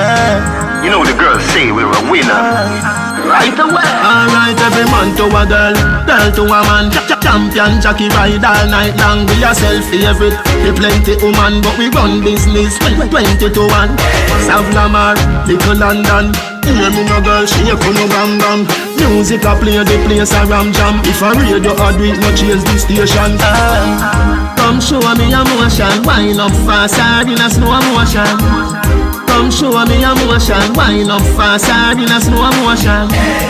Yeah. You know the girls say we're a winner. Uh, right away. Alright, every man to a girl, girl to a man. Ch -ch Champion Jackie ride all night long. We are self-favorite, we plenty woman, but we run business twenty to one. Sav Lamar, Little London. Hear me no girl, she a no bam bam. Music a play, the place a ram jam. If a radio a do it, no change the station. uh, Come show me a motion, wind up fast, hard in a slow motion. Come show me a motion, wind up fast, hard in a slow motion.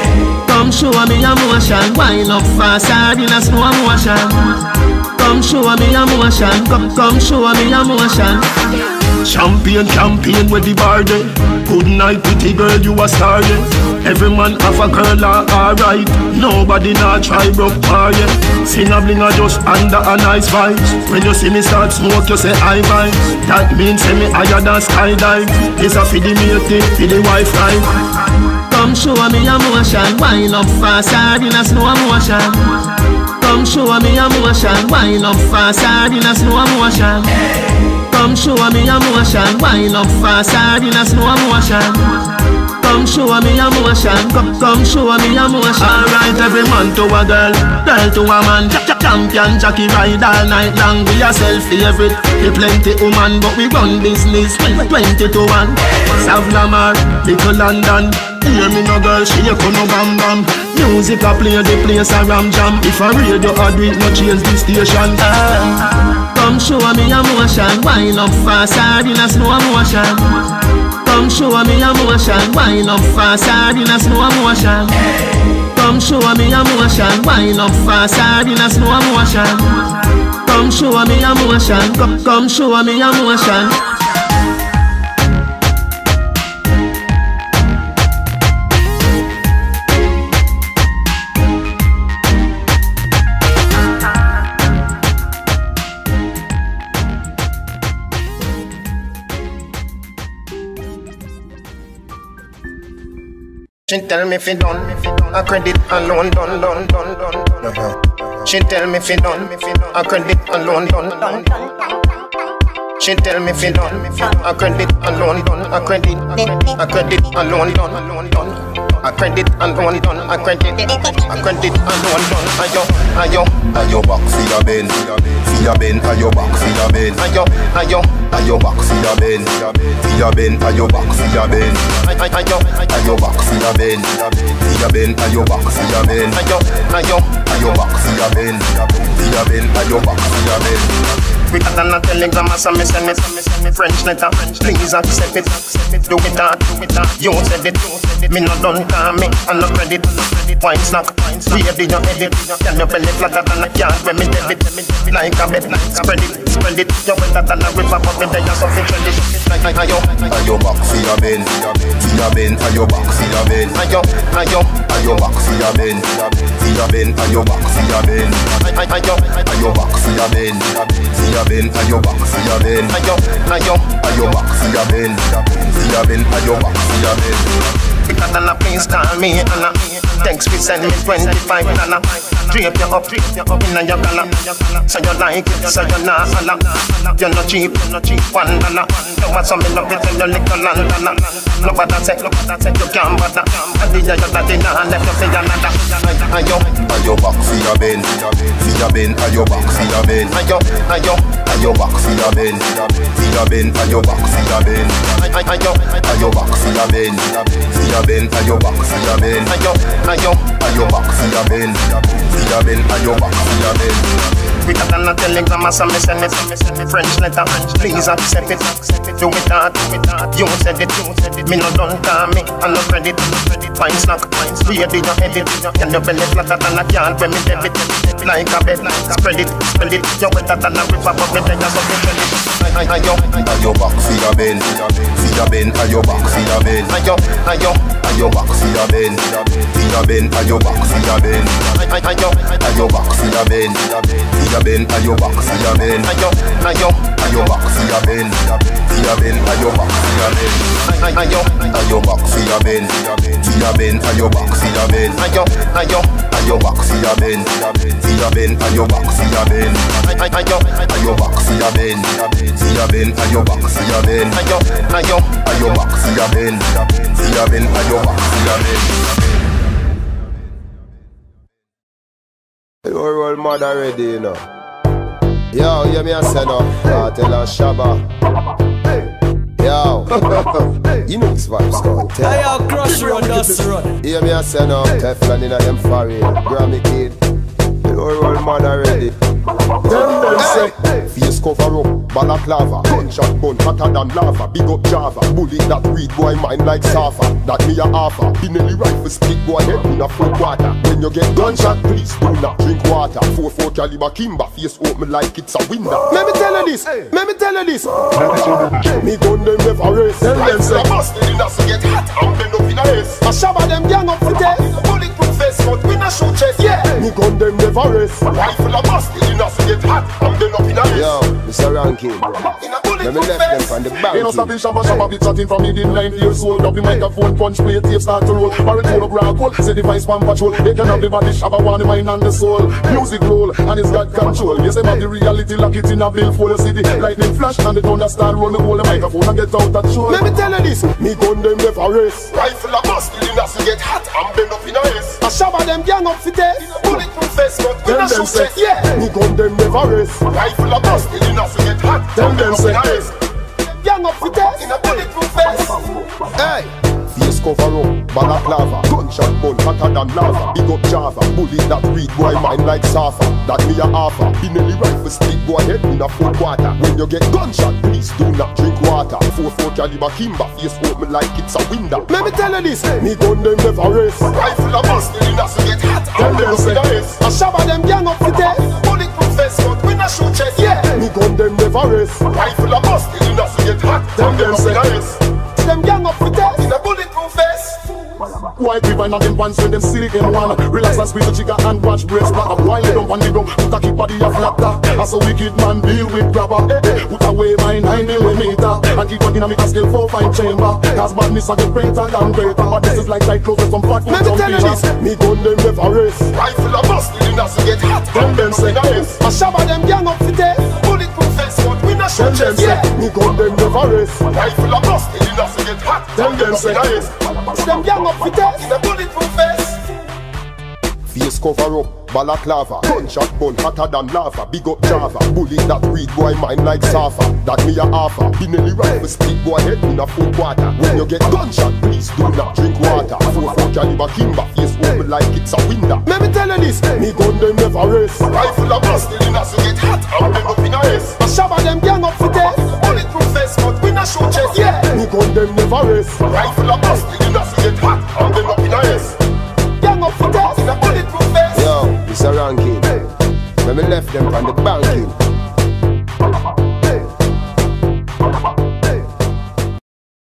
Come show me a motion, wind up fast, hard in a slow motion. Come show me a motion, come, come show me a motion. Champion, champion with the bar day. Good night, pretty girl, you a star, yeah. Every man have a girl, alright. Nobody not try broke par, yeah. Sing a bling a just under a nice vibes. When you see me start smoke, you say I vibes. That means say me higher than skydive. It's a for the mate, for the wife, right? Come show me a motion, wind up fast, hard in a slow motion. Come show me a motion, wind up fast, hard in a slow motion. Come show me a motion, wind up fast, hard in a slow motion. Come show me a motion, come, come show me a motion. Alright, every man to a girl, girl to a man. Ch -ch Champion Jackie ride all night long. We are self-favorite, we plenty woman, but we run business twenty to one. Sav Lamar, Little London. Hear me no girl, she a no bam bam. Music a play, the place a ram jam. If a radio a do it, no change the station. uh, Come show me a motion, wind up fast, hard in a slow motion. Come show me a motion, wind up fast, hard in a slow motion. Come show me a motion, wind up fast, hard in a slow motion. Come show me a motion, come, come show me a motion. She tell me fi done, a credit alone done, done, done, done. She tell me fi done, a credit alone done, done. She tell me fi done, a credit alone done, a credit, a credit alone done, done. A credit alone done, a credit, a credit alone done. Ayo, ayo, ayo back for your ben, for your ben, ayo back for your ben. Ayo, ayo, ayo back for your ben, for your ben, ayo back for your ben. Ayo, ayo back for your ben, for your ben, ayo back for your ben. Ayo, ayo, ayo back for your ben, for your ben, ayo back for your ben. Quicker than a telegram, so me send it. French letter, please accept it. Do it hard, do it hard. You said it, me not done, call me, and no credit. Wine snack, baby, you edit. Can you belly flatter than a yard when me debit? Like a bed, spread it, spread it. You wetter than a river, but me there you something trendy. Like ayo, ayo back for your ben, for your ben, ayo back for your ben. Ayo, ayo, ayo back for your ben, for your ben, ayo back for your ben. Ayo, ayo back for your ben, for your ben, ayo back for your ben. Ayo, ayo, ayo back for your ben, for your ben, ayo back for your ben. Quicker than a please call me, and a Text me send me twenty-five dollar. Drape you up, drape you up inna your collar. So you like it, so you not holla. You're not cheap, you're not cheap, one dollar. You want some me love it, you little landana. Look what I say, look what I say, you can't bother. And the other that in hand left you say another. Ayo, ayo back for your bend, for your bend, ayo back for your bend. Ayo, ayo, ayo back for your bend, for your bend, ayo back for your bend. Ayo, ayo back for your bend, for your bend, ayo back for your bend. Ayo, ayo, ayo back for your bend, for your bend, ayo back for your bend. Quicker than a telegram or some send it. French letter, please accept it. Do it hard, you said it. Me no done call me, I no credit. Fine snack, ready your edit. Can you belly flatter than a can when me debit? Like a bed, spread it, spread it. You wetter than a river, but me tell you something. Ayo, ayo back for your bend, for your bend, ayo back for your bend. Ayo, ayo, ayo back for your bend, for your bend, ayo back for your bend. Ayo, ayo back for your bend, for your bend, ayo back for your bend. Ayo, ayo, ayo back for your bend, for your bend, ayo back for your bend. Ayo, ayo back for your bend, for your bend, ayo back for your bend. Ayo, ayo, ayo back for your bend, for your bend, ayo back for your bend. Ayo, ayo back for your bend, for your bend, ayo back for your bend. Ayo, ayo, ayo back for your bend, for your bend, ayo back for your bend. Your old mother ready, you know. Yo, hear me a say no. I tell her Shabba. Yo, you know this vibes going. Hey, I'll crush you on this run. Hear me a say no. Teflon in a them foreign. Grammy kid. Your old mother ready. Them them say face cover up, balaclava, gunshot gun hotter than lava. Big up Java, bullet that read boy mind like Safa. That me a offer, Binelli rifle split boy head in a full quarter. When you get gunshot, please do not drink water. four four caliber Kimber, face open like it's a window. Let me tell you this, let me tell you this. Me gun them never race. Tell them say busted in us get hot and bend up in a race. A shabba them gang up for test. Bulletproof vest, but we not shoot chest. Yeah, me gun them never race. Rifle a busted in us get hot and bend up in a race. Yo, Mister Rankin, let me left them from the bank. Ain't no stopping shabba shabba bit chatting from within nine years old. Up the microphone, punch play, tape start to roll. Barrel full of rock hole, say device pan patrol. They can have the body shabba, one the mind and the soul. Music roll, and it's got control. Yes, them have the reality, lock it in a bill for the city. Lightning flash, and the thunder start roll. Me hold the microphone and get out that show. Let me tell you this, me gun them never race. Rifle a bust, the us get hot and bend up in a race. A shabba them gang up for test. Bulletproof vest, but we not shoot chest. Yeah, me gun them never race. Rifle a bust, the us get hot. Tell them say, gang up for test in a bulletproof vest. Hey, face cover up, balaclava, gunshot gun hotter than lava. Big up Java, bullet that read boy mind like Safa. That me a offer, Binelli rifle split boy head in a full quarter. When you get gunshot, please do not drink water. four four caliber Kimber, face open like it's a window. Let me tell you this, me gun them never race. Rifle a bust, the us get hot. Tell them say, a shabba them gang up for test. Bulletproof vest, but we not shoot chest. Yeah, me gun them never race. Rifle a bust, the us get hot. Tell them say, them gang up for test in a bulletproof vest. White people and them pants when them silly in one. Relax and squeeze the trigger and watch brace back up. While they don't want the ground, put a keep body a flat top. As a wicked man deal with grabber. Put away my nine millimeter and keep on dynamic and scale four fine chamber. Cause badness a get greater than greater. But this is like tight clothes with some fat foot. Let me tell you this, me gun them never race. Rifle a bust, the us get hot. Them them say nice. A shabba them gang up for test. Bulletproof vest, but we not shoot chest. Yeah, me gun them never race. Rifle a bust, the us get hot. Them them say nice. Them gang up for test in a bulletproof vest. Face cover up, balaclava, gunshot gun hotter than lava. Big up Java, bullet that read boy mind like Safa. That me a offer, Binelli rifle split boy head in a full quarter. When you get gunshot, please do not drink water. four four caliber Kimber, face open like it's a window. Let me tell you this, me gun them never race. Rifle a bust, the us get hot and bend up in a race. A shabba them gang up for test. Bulletproof vest, but we not shoot chest. Yeah, me gun them never race. Rifle a bust, the us get hot and bend up in a race. Gang up for test in a bulletproof vest. Yo, it's a ranking. When me left them from the banking.